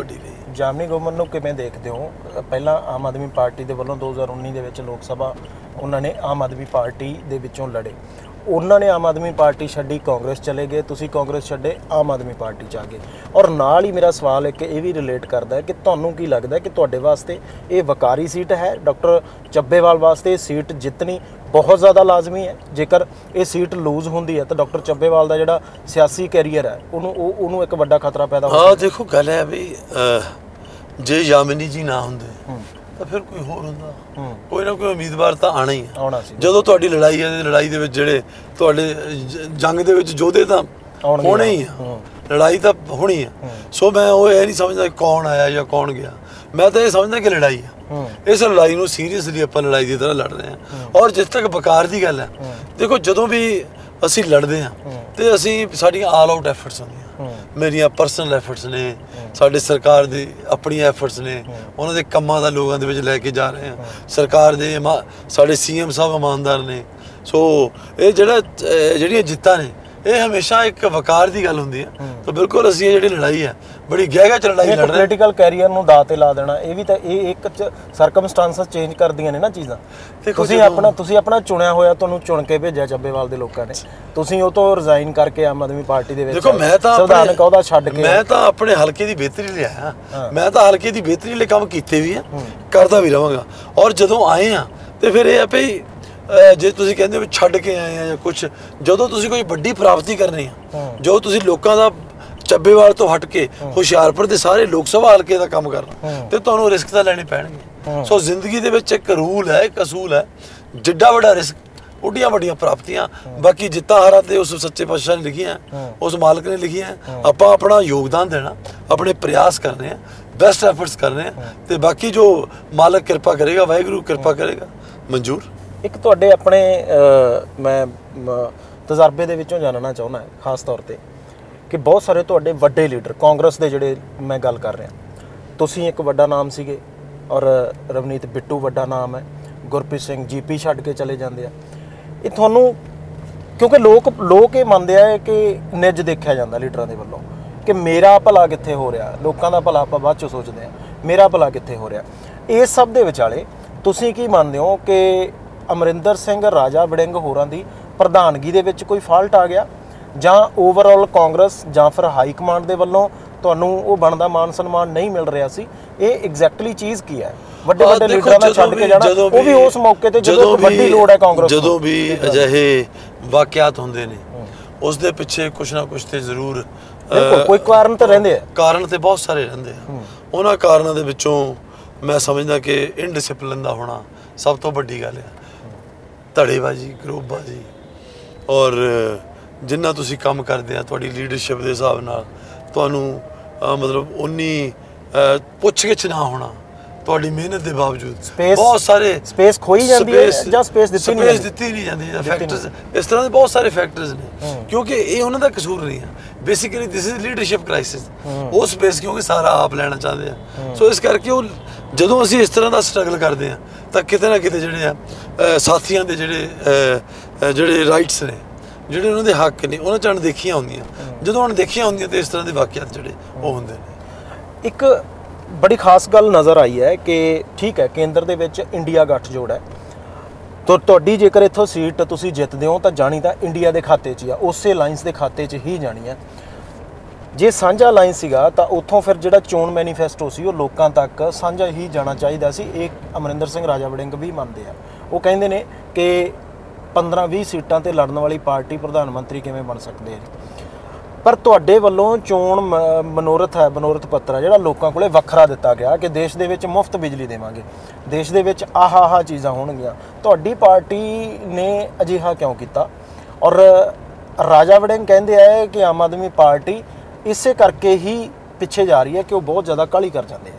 ਜਾਮਨੀ ਗਵਰਨਮੈਂਟ ਨੂੰ ਕਿਵੇਂ ਦੇਖਦੇ ਹੋ? ਪਹਿਲਾਂ ਆਮ ਆਦਮੀ ਪਾਰਟੀ ਦੇ ਵੱਲੋਂ ਦੋ ਹਜ਼ਾਰ ਉੱਨੀ ਦੇ ਵਿੱਚ ਲੋਕ ਸਭਾ ਉਹਨਾਂ ਨੇ ਆਮ ਆਦਮੀ ਪਾਰਟੀ ਦੇ ਵਿੱਚੋਂ ਲੜੇ, ਉਹਨਾਂ ਨੇ ਆਮ ਆਦਮੀ ਪਾਰਟੀ ਛੱਡੀ, ਕਾਂਗਰਸ ਚਲੇ ਗਏ, ਤੁਸੀਂ ਕਾਂਗਰਸ ਛੱਡੇ, ਆਮ ਆਦਮੀ ਪਾਰਟੀ 'ਚ ਆ ਗਏ। ਔਰ ਨਾਲ ਹੀ ਮੇਰਾ ਸਵਾਲ ਇੱਕ ਇਹ ਵੀ ਰਿਲੇਟ ਕਰਦਾ ਹੈ ਕਿ ਤੁਹਾਨੂੰ ਕੀ ਲੱਗਦਾ ਕਿ ਤੁਹਾਡੇ ਵਾਸਤੇ ਇਹ ਵਕਾਰੀ ਸੀਟ ਹੈ? ਡਾਕਟਰ ਚੱਬੇਵਾਲ ਵਾਸਤੇ ਇਹ ਸੀਟ ਜਿੱਤਣੀ ਬਹੁਤ ਜ਼ਿਆਦਾ ਲਾਜ਼ਮੀ ਹੈ। ਜੇਕਰ ਇਹ ਸੀਟ ਲੂਜ਼ ਹੁੰਦੀ ਹੈ ਤਾਂ ਡਾਕਟਰ ਚੱਬੇਵਾਲ ਦਾ ਜਿਹੜਾ ਸਿਆਸੀ ਕੈਰੀਅਰ ਹੈ ਉਹਨੂੰ ਉਹ ਉਹਨੂੰ ਇੱਕ ਵੱਡਾ ਖਤਰਾ ਪੈਦਾ ਹੋ ਸਕਦਾ। ਹਾਂ ਦੇਖੋ ਗੱਲ ਹੈ ਵੀ ਜੇ ਯਾਮਿਨੀ ਜੀ ਨਾ ਹੁੰਦੇ ਤਾਂ ਫਿਰ ਕੋਈ ਹੋਰ ਹੁੰਦਾ, ਕੋਈ ਨਾ ਕੋਈ ਉਮੀਦਵਾਰ ਤਾਂ ਆਣਾ ਹੀ ਹੈ। ਜਦੋਂ ਤੁਹਾਡੀ ਲੜਾਈ ਹੈ, ਲੜਾਈ ਦੇ ਵਿੱਚ ਜਿਹੜੇ ਤੁਹਾਡੇ ਜੰਗ ਦੇ ਵਿੱਚ ਯੋਧੇ ਤਾਂ ਹੋਣੇ ਹੀ ਆ, ਲੜਾਈ ਤਾਂ ਹੋਣੀ ਆ। ਸੋ ਮੈਂ ਉਹ ਇਹ ਨਹੀਂ ਸਮਝਦਾ ਕੌਣ ਆਇਆ ਜਾਂ ਕੌਣ ਗਿਆ, ਮੈਂ ਤਾਂ ਇਹ ਸਮਝਦਾ ਕਿ ਲੜਾਈ ਆ। ਇਸ ਲੜਾਈ ਨੂੰ ਸੀਰੀਅਸਲੀ ਆਪਾਂ ਲੜਾਈ ਦੀ ਤਰ੍ਹਾਂ ਲੜ ਰਹੇ ਹਾਂ। ਔਰ ਜਿਸ ਤੱਕ ਵਕਾਰ ਦੀ ਗੱਲ ਹੈ, ਦੇਖੋ ਜਦੋਂ ਵੀ ਅਸੀਂ ਲੜਦੇ ਹਾਂ ਤੇ ਅਸੀਂ ਸਾਡੀਆਂ ਆਲ ਆਊਟ ਐਫਰਟਸ ਹੁੰਦੀਆਂ, ਮੇਰੀਆਂ ਪਰਸਨਲ ਐਫਰਟਸ ਨੇ, ਸਾਡੇ ਸਰਕਾਰ ਦੀ ਆਪਣੀਆਂ ਐਫਰਟਸ ਨੇ, ਉਹਨਾਂ ਦੇ ਕੰਮਾਂ ਦਾ ਲੋਕਾਂ ਦੇ ਵਿੱਚ ਲੈ ਕੇ ਜਾ ਰਹੇ ਹਾਂ। ਸਰਕਾਰ ਦੇ ਸਾਡੇ ਸੀ ਐਮ ਸਾਹਿਬ ਇਮਾਨਦਾਰ ਨੇ। ਸੋ ਇਹ ਜਿਹੜਾ ਜਿਹੜੀਆਂ ਜਿੱਤਾਂ ਨੇ ਇਹ ਹਮੇਸ਼ਾ ਇੱਕ ਵਕਾਰ ਦੀ ਗੱਲ ਹੁੰਦੀ ਹੈ। ਤਾਂ ਬਿਲਕੁਲ ਅਸੀਂ ਇਹ ਜਿਹੜੀ ਲੜਾਈ ਹੈ ਬੜੀ ਗਹਿਰਾ ਚ ਲੜਾਈ ਲੜ ਰਹੇ ਹਾਂ। ਪੋਲੀਟੀਕਲ ਕੈਰੀਅਰ ਨੂੰ ਦਾਅ ਤੇ ਲਾ ਦੇਣਾ, ਇਹ ਵੀ ਤਾਂ ਇਹ ਇੱਕ ਸਰਕਮਸਟੈਂਸਸ ਚੇਂਜ ਕਰਦੀਆਂ ਨੇ ਨਾ ਚੀਜ਼ਾਂ। ਤੁਸੀਂ ਆਪਣਾ ਤੁਸੀਂ ਆਪਣਾ ਚੁਣਿਆ ਹੋਇਆ, ਤੁਹਾਨੂੰ ਚੁਣ ਕੇ ਭੇਜਿਆ ਚੱਬੇਵਾਲ ਦੇ ਲੋਕਾਂ ਨੇ, ਤੁਸੀਂ ਉਹ ਤੋਂ ਰਿਜ਼ਾਈਨ ਕਰਕੇ ਆਮ ਆਦਮੀ ਪਾਰਟੀ ਦੇ ਵਿੱਚ ਦੇਖੋ ਮੈਂ ਤਾਂ ਸੰਵਿਧਾਨਕ ਅਹੁਦਾ ਛੱਡ ਕੇ ਮੈਂ ਤਾਂ ਆਪਣੇ ਹਲਕੇ ਦੀ ਬਿਹਤਰੀ ਲਈ ਆਇਆ। ਮੈਂ ਤਾਂ ਹਲਕੇ ਦੀ ਬਿਹਤਰੀ ਲਈ ਕੰਮ ਕੀਤੇ ਵੀ ਆ, ਕਰਦਾ ਵੀ ਰਵਾਂਗਾ। ਔਰ ਜਦੋਂ ਆਏ ਆ ਤੇ ਫਿਰ ਇਹ ਆ ਭਈ ਜੇ ਤੁਸੀਂ ਕਹਿੰਦੇ ਹੋ ਛੱਡ ਕੇ ਆਏ ਆ ਜਾਂ ਕੁਛ, ਜਦੋਂ ਤੁਸੀਂ ਕੋਈ ਵੱਡੀ ਪ੍ਰਾਪਤੀ ਕਰਨੀ ਆ, ਜੋ ਤੁਸੀਂ ਲੋਕਾਂ ਦਾ ਚੱਬੇਵਾਲ ਤੋਂ ਹਟ ਕੇ ਹੁਸ਼ਿਆਰਪੁਰ ਦੇ ਸਾਰੇ ਲੋਕ ਸਭਾ ਹਲਕੇ ਦਾ ਕੰਮ ਕਰਨਾ, ਤੇ ਤੁਹਾਨੂੰ ਰਿਸਕ ਤਾਂ ਲੈਣੇ ਪੈਣਗੇ। ਸੋ ਜ਼ਿੰਦਗੀ ਦੇ ਵਿੱਚ ਇੱਕ ਰੂਲ ਹੈ, ਇੱਕ ਅਸੂਲ ਹੈ, ਜਿੱਡਾ ਵੱਡਾ ਰਿਸਕ ਉੱਡੀਆਂ ਵੱਡੀਆਂ ਪ੍ਰਾਪਤੀਆਂ। ਬਾਕੀ ਜਿੱਤਾਂ ਹਾਰਾਂ ਤੇ ਉਸ ਸੱਚੇ ਪਾਤਸ਼ਾਹ ਨੇ ਲਿਖੀਆਂ, ਉਸ ਮਾਲਕ ਨੇ ਲਿਖੀਆਂ। ਆਪਾਂ ਆਪਣਾ ਯੋਗਦਾਨ ਦੇਣਾ, ਆਪਣੇ ਪ੍ਰਯਾਸ ਕਰਨੇ ਆ, ਬੈਸਟ ਐਫਰਟਸ ਕਰਨੇ ਆ, ਤੇ ਬਾਕੀ ਜੋ ਮਾਲਕ ਕਿਰਪਾ ਕਰੇਗਾ, ਵਾਹਿਗੁਰੂ ਕਿਰਪਾ ਕਰੇਗਾ, ਮਨਜ਼ੂਰ। ਇੱਕ ਤੁਹਾਡੇ ਆਪਣੇ ਮੈਂ ਤਜਰਬੇ ਦੇ ਵਿੱਚੋਂ ਜਾਣਨਾ ਚਾਹੁੰਦਾ ਖਾਸ ਤੌਰ ਤੇ ਕਿ ਬਹੁਤ ਸਾਰੇ ਤੁਹਾਡੇ ਵੱਡੇ ਲੀਡਰ ਕਾਂਗਰਸ ਦੇ ਜਿਹੜੇ ਮੈਂ ਗੱਲ ਕਰ ਰਿਹਾ, ਤੁਸੀਂ ਇੱਕ ਵੱਡਾ ਨਾਮ ਸੀਗੇ ਔਰ ਰਵਨੀਤ ਬਿੱਟੂ ਵੱਡਾ ਨਾਮ ਹੈ, ਗੁਰਪ੍ਰੀਤ ਸਿੰਘ ਜੀਪੀ ਛੱਡ ਕੇ ਚਲੇ ਜਾਂਦੇ ਆ। ਇਹ ਤੁਹਾਨੂੰ ਕਿਉਂਕਿ ਲੋਕ ਲੋਕ ਇਹ ਮੰਨਦੇ ਆ ਕਿ ਨਿੱਜ ਦੇਖਿਆ ਜਾਂਦਾ ਲੀਡਰਾਂ ਦੇ ਵੱਲੋਂ ਕਿ ਮੇਰਾ ਭਲਾ ਕਿੱਥੇ ਹੋ ਰਿਹਾ, ਲੋਕਾਂ ਦਾ ਭਲਾ ਆਪਾਂ ਬਾਅਦ 'ਚੋਂ ਸੋਚਦੇ ਹਾਂ, ਮੇਰਾ ਭਲਾ ਕਿੱਥੇ ਹੋ ਰਿਹਾ। ਇਸ ਸਭ ਦੇ ਵਿਚਾਲੇ ਤੁਸੀਂ ਕੀ ਮੰਨਦੇ ਹੋ ਕਿ ਅਮਰਿੰਦਰ ਸਿੰਘ ਰਾਜਾ ਵੜਿੰਗ ਹੋਰਾਂ ਦੀ ਪ੍ਰਧਾਨਗੀ ਦੇ ਵਿੱਚ ਕੋਈ ਫਾਲਟ ਆ ਗਿਆ, ਜਾਂ ਓਵਰਆਲ ਕਾਂਗਰਸ ਜਾਂ ਫਿਰ ਹਾਈ ਕਮਾਂਡ ਦੇ ਵੱਲੋਂ ਤੁਹਾਨੂੰ ਉਹ ਬਣਦਾ ਮਾਨ ਸਨਮਾਨ ਨਹੀਂ ਮਿਲ ਰਿਹਾ ਸੀ? ਇਹ ਐਗਜ਼ੈਕਟਲੀ ਚੀਜ਼ ਕੀ ਹੈ? ਵੱਡੇ ਵੱਡੇ ਲੀਡਰਾਂ ਨਾਲ ਛੱਡ ਕੇ ਜਾਣਾ, ਉਹ ਵੀ ਉਸ ਮੌਕੇ ਤੇ ਜਦੋਂ ਵੱਡੀ ਲੋੜ ਹੈ ਕਾਂਗਰਸ ਨੂੰ। ਜਦੋਂ ਵੀ ਅਜਿਹੇ ਵਾਕਿਆਤ ਹੁੰਦੇ ਨੇ ਉਸ ਦੇ ਪਿੱਛੇ ਕੁਛ ਨਾ ਕੁਛ ਤੇ ਜ਼ਰੂਰ ਕੋਈ ਕਾਰਨ ਤਾਂ ਰਹਿੰਦੇ ਆ, ਕਾਰਨ ਤੇ ਬਹੁਤ ਸਾਰੇ ਰਹਿੰਦੇ ਆ। ਉਹਨਾਂ ਕਾਰਨਾਂ ਦੇ ਵਿੱਚੋਂ ਮੈਂ ਸਮਝਦਾ ਕਿ ਇਨਡਿਸਿਪਲਿਨ ਦਾ ਹੋਣਾ ਸਭ ਤੋਂ ਵੱਡੀ ਗੱਲ ਹੈ। ਧੜੇਬਾਜ਼ੀ, ਗਰੋਹਬਾਜ਼ੀ, ਔਰ ਜਿੰਨਾ ਤੁਸੀਂ ਕੰਮ ਕਰਦੇ ਆ ਤੁਹਾਡੀ ਲੀਡਰਸ਼ਿਪ ਦੇ ਹਿਸਾਬ ਨਾਲ ਤੁਹਾਨੂੰ ਮਤਲਬ ਉਨੀ ਪੁੱਛ ਗਿੱਛ ਨਾ ਹੋਣਾ, ਤੁਹਾਡੀ ਮਿਹਨਤ ਦੇ ਬਾਵਜੂਦ ਬਹੁਤ ਸਾਰੇ ਸਪੇਸ ਖੋਈ ਜਾਂਦੀ ਹੈ ਜਾਂ ਸਪੇਸ ਦਿੱਤੀ ਨਹੀਂ ਸਪੇਸ ਦਿੱਤੀ ਨਹੀਂ ਜਾਂਦੀ। ਫੈਕਟਰਸ ਇਸ ਤਰ੍ਹਾਂ ਦੇ ਬਹੁਤ ਸਾਰੇ ਫੈਕਟਰਸ ਨੇ, ਕਿਉਂਕਿ ਇਹ ਉਹਨਾਂ ਦਾ ਕਸੂਰ ਨਹੀਂ ਹੈ। Basically this is leadership crisis. ਉਹ ਸਪੇਸ ਕਿਉਂਕਿ ਸਾਰਾ ਆਪ ਲੈਣਾ ਚਾਹੁੰਦੇ ਆ। ਸੋ ਇਸ ਕਰਕੇ ਉਹ ਜਦੋਂ ਅਸੀਂ ਇਸ ਤਰ੍ਹਾਂ ਦਾ ਸਟਰਗਲ ਕਰਦੇ ਆ ਤਾਂ ਕਿਤੇ ਨਾ ਕਿਤੇ ਜਿਹੜੇ ਆ ਸਾਥੀਆਂ ਦੇ ਜਿਹੜੇ ਜਿਹੜੇ ਰਾਈਟਸ ਨੇ, ਜਿਹੜੇ ਉਹਨਾਂ ਦੇ ਹੱਕ ਨੇ, ਉਹਨਾਂ 'ਚ ਅਣਦੇਖੀਆਂ ਹੁੰਦੀਆਂ। ਜਦੋਂ ਅਣਦੇਖੀਆਂ ਹੁੰਦੀਆਂ ਤਾਂ ਇਸ ਤਰ੍ਹਾਂ ਦੇ ਵਾਕਿਆਤ ਜਿਹੜੇ ਉਹ ਹੁੰਦੇ ਨੇ। ਇੱਕ ਬੜੀ ਖਾਸ ਗੱਲ ਨਜ਼ਰ ਆਈ ਹੈ ਕਿ ਠੀਕ ਹੈ ਕੇਂਦਰ ਦੇ ਵਿੱਚ ਇੰਡੀਆ ਗੱਠਜੋੜ ਹੈ, ਤਾਂ ਤੁਹਾਡੀ ਜੇਕਰ ਇੱਥੋਂ ਸੀਟ ਤੁਸੀਂ ਜਿੱਤਦੇ ਹੋ ਤਾਂ ਜਾਣੀ ਤਾਂ ਇੰਡੀਆ ਦੇ ਖਾਤੇ 'ਚ ਹੀ ਆ, ਉਸੇ ਲਾਈਨਸ ਦੇ ਖਾਤੇ 'ਚ ਹੀ ਜਾਣੀ ਹੈ। ਜੇ ਸਾਂਝਾ ਲਾਈਨ ਸੀਗਾ ਤਾਂ ਉੱਥੋਂ ਫਿਰ ਜਿਹੜਾ ਚੋਣ ਮੈਨੀਫੈਸਟੋ ਸੀ ਉਹ ਲੋਕਾਂ ਤੱਕ ਸਾਂਝਾ ਹੀ ਜਾਣਾ ਚਾਹੀਦਾ ਸੀ। ਇਹ ਅਮਰਿੰਦਰ ਸਿੰਘ ਰਾਜਾ ਵੜਿੰਗ ਵੀ ਮੰਨਦੇ ਆ। ਉਹ ਕਹਿੰਦੇ ਨੇ ਕਿ ਪੰਦਰਾਂ ਵੀਹ ਸੀਟਾਂ ਤੇ ਲੜਨ ਵਾਲੀ ਪਾਰਟੀ ਪ੍ਰਧਾਨ ਮੰਤਰੀ ਕਿਵੇਂ ਬਣ ਸਕਦੇ ਆ। ਪਰ ਤੁਹਾਡੇ ਵੱਲੋਂ ਚੋਣ ਮਨੋਰਥ ਹੈ, ਮਨੋਰਥ ਪੱਤਰ ਹੈ ਜਿਹੜਾ ਲੋਕਾਂ ਕੋਲੇ ਵੱਖਰਾ ਦਿੱਤਾ ਗਿਆ ਕਿ ਦੇਸ਼ ਦੇ ਵਿੱਚ ਮੁਫਤ ਬਿਜਲੀ ਦੇਵਾਂਗੇ, ਦੇਸ਼ ਦੇ ਵਿੱਚ ਆਹ ਆਹ ਚੀਜ਼ਾਂ ਹੋਣਗੀਆਂ। ਤੁਹਾਡੀ ਪਾਰਟੀ ਨੇ ਅਜਿਹਾ ਕਿਉਂ ਕੀਤਾ? ਔਰ ਰਾਜਾ ਵੜਿੰਗ ਕਹਿੰਦੇ ਆ ਕਿ ਆਮ ਆਦਮੀ ਪਾਰਟੀ ਇਸੇ ਕਰਕੇ ਹੀ ਪਿੱਛੇ ਜਾ ਰਹੀ ਹੈ ਕਿ ਉਹ ਬਹੁਤ ਜ਼ਿਆਦਾ ਕਾਹਲੀ ਕਰ ਜਾਂਦੇ ਆ।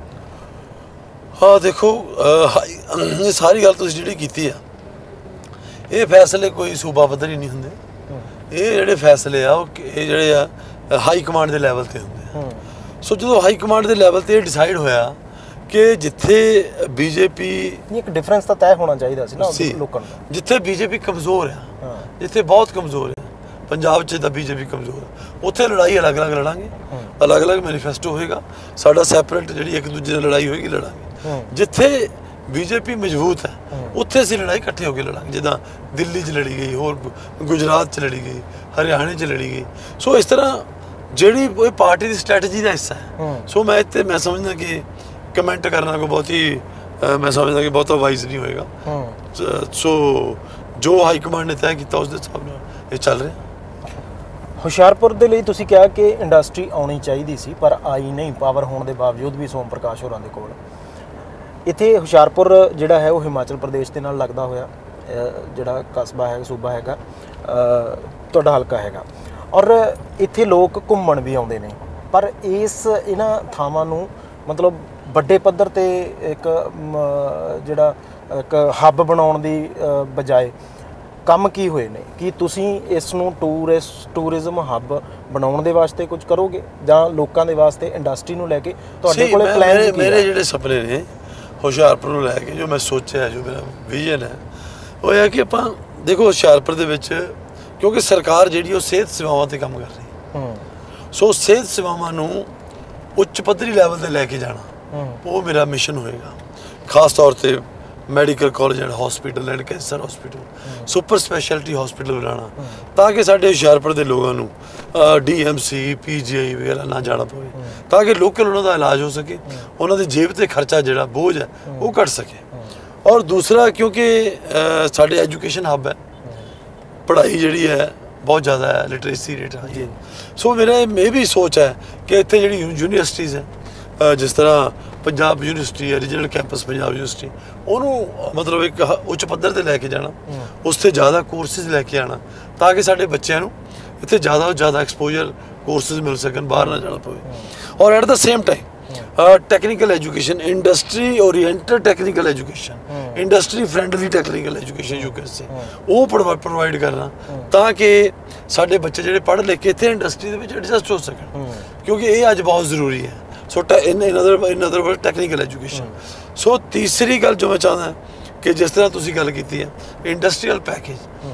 ਹਾਂ ਦੇਖੋ, ਇਹ ਸਾਰੀ ਗੱਲ ਤੁਸੀਂ ਜਿਹੜੀ ਕੀਤੀ ਆ, ਇਹ ਫੈਸਲੇ ਕੋਈ ਸੂਬਾ ਪੱਧਰ ਹੀ ਨਹੀਂ ਹੁੰਦੇ। ਇਹ ਜਿਹੜੇ ਫੈਸਲੇ ਆ ਉਹ ਇਹ ਜਿਹੜੇ ਆ ਹਾਈ ਕਮਾਂਡ ਦੇ ਲੈਵਲ ਤੇ ਹੁੰਦੇ ਆ। ਸੋ ਜਦੋਂ ਹਾਈ ਕਮਾਂਡ ਦੇ ਲੈਵਲ ਤੇ ਇਹ ਡਿਸਾਈਡ ਹੋਇਆ ਕਿ ਜਿੱਥੇ ਬੀਜੇਪੀ, ਇੱਕ ਡਿਫਰੈਂਸ ਤਾਂ ਤੈਅ ਹੋਣਾ ਚਾਹੀਦਾ ਸੀ ਨਾ ਲੋਕਾਂ ਨੂੰ, ਜਿੱਥੇ ਬੀਜੇਪੀ ਕਮਜ਼ੋਰ ਆ, ਜਿੱਥੇ ਬਹੁਤ ਕਮਜ਼ੋਰ ਆ, ਪੰਜਾਬ 'ਚ ਤਾਂ ਬੀਜੇਪੀ ਕਮਜ਼ੋਰ ਆ, ਉੱਥੇ ਲੜਾਈ ਅਲੱਗ ਅਲੱਗ ਲੜਾਂਗੇ। ਅਲੱਗ-ਅਲੱਗ ਮੈਨੀਫੈਸਟੋ ਹੋਏਗਾ, ਸਾਡਾ ਸੈਪਰੇਟ ਜਿਹੜੀ ਇੱਕ ਦੂਜੇ ਨਾਲ ਲੜਾਈ ਹੋਏਗੀ ਲੜਾਂਗੇ। ਜਿੱਥੇ ਬੀਜੇਪੀ ਮਜ਼ਬੂਤ ਹੈ ਉੱਥੇ ਅਸੀਂ ਲੜਾਈ ਇਕੱਠੇ ਹੋ ਕੇ ਲੜਾਂਗੇ, ਜਿੱਦਾਂ ਦਿੱਲੀ 'ਚ ਲੜੀ ਗਈ, ਹੋਰ ਗੁਜਰਾਤ 'ਚ ਲੜੀ ਗਈ, ਹਰਿਆਣੇ 'ਚ ਲੜੀ ਗਈ। ਸੋ ਇਸ ਤਰ੍ਹਾਂ ਜਿਹੜੀ ਉਹ ਪਾਰਟੀ ਦੀ ਸਟ੍ਰੈਟਜੀ ਦਾ ਹਿੱਸਾ ਹੈ। ਸੋ ਮੈਂ ਇੱਥੇ ਮੈਂ ਸਮਝਦਾ ਕਿ ਕਮੈਂਟ ਕਰਨਾ ਕੋਈ ਬਹੁਤ ਹੀ ਮੈਂ ਸਮਝਦਾ ਕਿ ਬਹੁਤਾ ਵਾਈਜ਼ ਨਹੀਂ ਹੋਏਗਾ। ਸੋ ਜੋ ਹਾਈ ਕਮਾਂਡ ਨੇ ਤੈਅ ਕੀਤਾ ਉਸ ਦੇ ਹਿਸਾਬ ਨਾਲ ਇਹ ਚੱਲ ਰਿਹਾ। ਹੁਸ਼ਿਆਰਪੁਰ ਦੇ ਲਈ ਤੁਸੀਂ ਕਿਹਾ ਕਿ ਇੰਡਸਟਰੀ ਆਉਣੀ ਚਾਹੀਦੀ ਸੀ ਪਰ ਆਈ ਨਹੀਂ, ਪਾਵਰ ਹੋਣ ਦੇ ਬਾਵਜੂਦ ਵੀ ਸੋਮ ਪ੍ਰਕਾਸ਼ ਹੋਰਾਂ ਦੇ ਕੋਲ। ਇੱਥੇ ਹੁਸ਼ਿਆਰਪੁਰ ਜਿਹੜਾ ਹੈ ਉਹ ਹਿਮਾਚਲ ਪ੍ਰਦੇਸ਼ ਦੇ ਨਾਲ ਲੱਗਦਾ ਹੋਇਆ ਜਿਹੜਾ ਕਸਬਾ ਹੈ, ਸੂਬਾ ਹੈਗਾ, ਤੁਹਾਡਾ ਹਲਕਾ ਹੈਗਾ, ਔਰ ਇੱਥੇ ਲੋਕ ਘੁੰਮਣ ਵੀ ਆਉਂਦੇ ਨੇ। ਪਰ ਇਸ ਇਹਨਾਂ ਥਾਵਾਂ ਨੂੰ ਮਤਲਬ ਵੱਡੇ ਪੱਧਰ 'ਤੇ ਇੱਕ ਜਿਹੜਾ ਇੱਕ ਹੱਬ ਬਣਾਉਣ ਦੀ ਬਜਾਏ ਕੰਮ ਕੀ ਹੋਏ ਨੇ? ਕੀ ਤੁਸੀਂ ਇਸ ਨੂੰ ਟੂਰਿਸਟ ਟੂਰਿਜ਼ਮ ਹੱਬ ਬਣਾਉਣ ਦੇ ਵਾਸਤੇ ਕੁਝ ਕਰੋਗੇ ਜਾਂ ਲੋਕਾਂ ਦੇ ਵਾਸਤੇ ਇੰਡਸਟਰੀ ਨੂੰ ਲੈ ਕੇ ਤੁਹਾਡੇ ਕੋਲ ਪਲਾਨ ਕੀ ਹੈ? ਮੇਰੇ ਜਿਹੜੇ ਸੁਪਨੇ ਨੇ ਹੁਸ਼ਿਆਰਪੁਰ ਨੂੰ ਲੈ ਕੇ, ਜੋ ਮੈਂ ਸੋਚਿਆ, ਜੋ ਮੇਰਾ ਵਿਜ਼ਨ ਹੈ, ਉਹ ਇਹ ਹੈ ਕਿ ਆਪਾਂ ਦੇਖੋ ਹੁਸ਼ਿਆਰਪੁਰ ਦੇ ਵਿੱਚ ਕਿਉਂਕਿ ਸਰਕਾਰ ਜਿਹੜੀ ਉਹ ਸਿਹਤ ਸੇਵਾਵਾਂ 'ਤੇ ਕੰਮ ਕਰ ਰਹੀ ਹੈ। ਸੋ ਸਿਹਤ ਸੇਵਾਵਾਂ ਨੂੰ ਉੱਚ ਪੱਧਰੀ ਲੈਵਲ 'ਤੇ ਲੈ ਕੇ ਜਾਣਾ ਉਹ ਮੇਰਾ ਮਿਸ਼ਨ ਹੋਏਗਾ। ਖਾਸ ਤੌਰ 'ਤੇ medical college and hospital and cancer hospital, super speciality hospital ਬਣਾਉਣਾ ਤਾਂ ਕਿ ਸਾਡੇ ਹੁਸ਼ਿਆਰਪੁਰ ਦੇ ਲੋਕਾਂ ਨੂੰ ਡੀ ਐਮ ਸੀ, ਪੀ ਜੀ ਆਈ ਵਗੈਰਾ ਨਾ ਜਾਣਾ ਪਵੇ, ਤਾਂ ਕਿ ਲੋਕਲ ਉਹਨਾਂ ਦਾ ਇਲਾਜ ਹੋ ਸਕੇ, ਉਹਨਾਂ ਦੀ ਜੇਬ 'ਤੇ ਖਰਚਾ ਜਿਹੜਾ ਬੋਝ ਹੈ ਉਹ ਘਟ ਸਕੇ। ਔਰ ਦੂਸਰਾ ਕਿਉਂਕਿ ਸਾਡੇ ਐਜੂਕੇਸ਼ਨ ਹੱਬ ਹੈ, ਪੜ੍ਹਾਈ ਜਿਹੜੀ ਹੈ ਬਹੁਤ ਜ਼ਿਆਦਾ ਹੈ, ਲਿਟਰੇਸੀ ਰੇਟ ਹਾਈ ਹੈ। ਸੋ ਮੇਰਾ ਇਹ ਵੀ ਸੋਚ ਹੈ ਕਿ ਇੱਥੇ ਜਿਹੜੀ ਯੂਨੀਵਰਸਿਟੀਜ਼ ਹੈ, ਜਿਸ ਤਰ੍ਹਾਂ ਪੰਜਾਬ ਯੂਨੀਵਰਸਿਟੀ ਹੈ, ਰੀਜਨਲ ਕੈਂਪਸ ਪੰਜਾਬ ਯੂਨੀਵਰਸਿਟੀ, ਉਹਨੂੰ ਮਤਲਬ ਇੱਕ ਉੱਚ ਪੱਧਰ 'ਤੇ ਲੈ ਕੇ ਜਾਣਾ, ਉਸ 'ਤੇ ਜ਼ਿਆਦਾ ਕੋਰਸਿਸ ਲੈ ਕੇ ਆਉਣਾ ਤਾਂ ਕਿ ਸਾਡੇ ਬੱਚਿਆਂ ਨੂੰ ਇੱਥੇ ਜ਼ਿਆਦਾ ਤੋਂ ਜ਼ਿਆਦਾ ਐਕਸਪੋਜਰ ਕੋਰਸਿਸ ਮਿਲ ਸਕਣ, ਬਾਹਰ ਨਾ ਜਾਣਾ ਪਵੇ। ਔਰ at the same time technical education, industry oriented technical education, industry friendly technical education you can say, ਉਹ ਪ੍ਰੋਵਾਈਡ ਕਰਨਾ ਤਾਂ ਕਿ ਸਾਡੇ ਬੱਚੇ ਜਿਹੜੇ ਪੜ੍ਹ ਲਿਖ ਕੇ ਇੱਥੇ ਇੰਡਸਟਰੀ ਦੇ ਵਿੱਚ ਐਡਜਸਟ ਹੋ ਸਕਣ, ਕਿਉਂਕਿ ਇਹ ਅੱਜ ਬਹੁਤ ਜ਼ਰੂਰੀ ਹੈ। So in in other in other word technical education. So ਤੀਸਰੀ ਗੱਲ ਜੋ ਮੈਂ ਚਾਹੁੰਦਾ ਕਿ ਜਿਸ ਤਰ੍ਹਾਂ ਤੁਸੀਂ ਗੱਲ ਕੀਤੀ ਹੈ ਇੰਡਸਟਰੀਅਲ ਪੈਕੇਜ,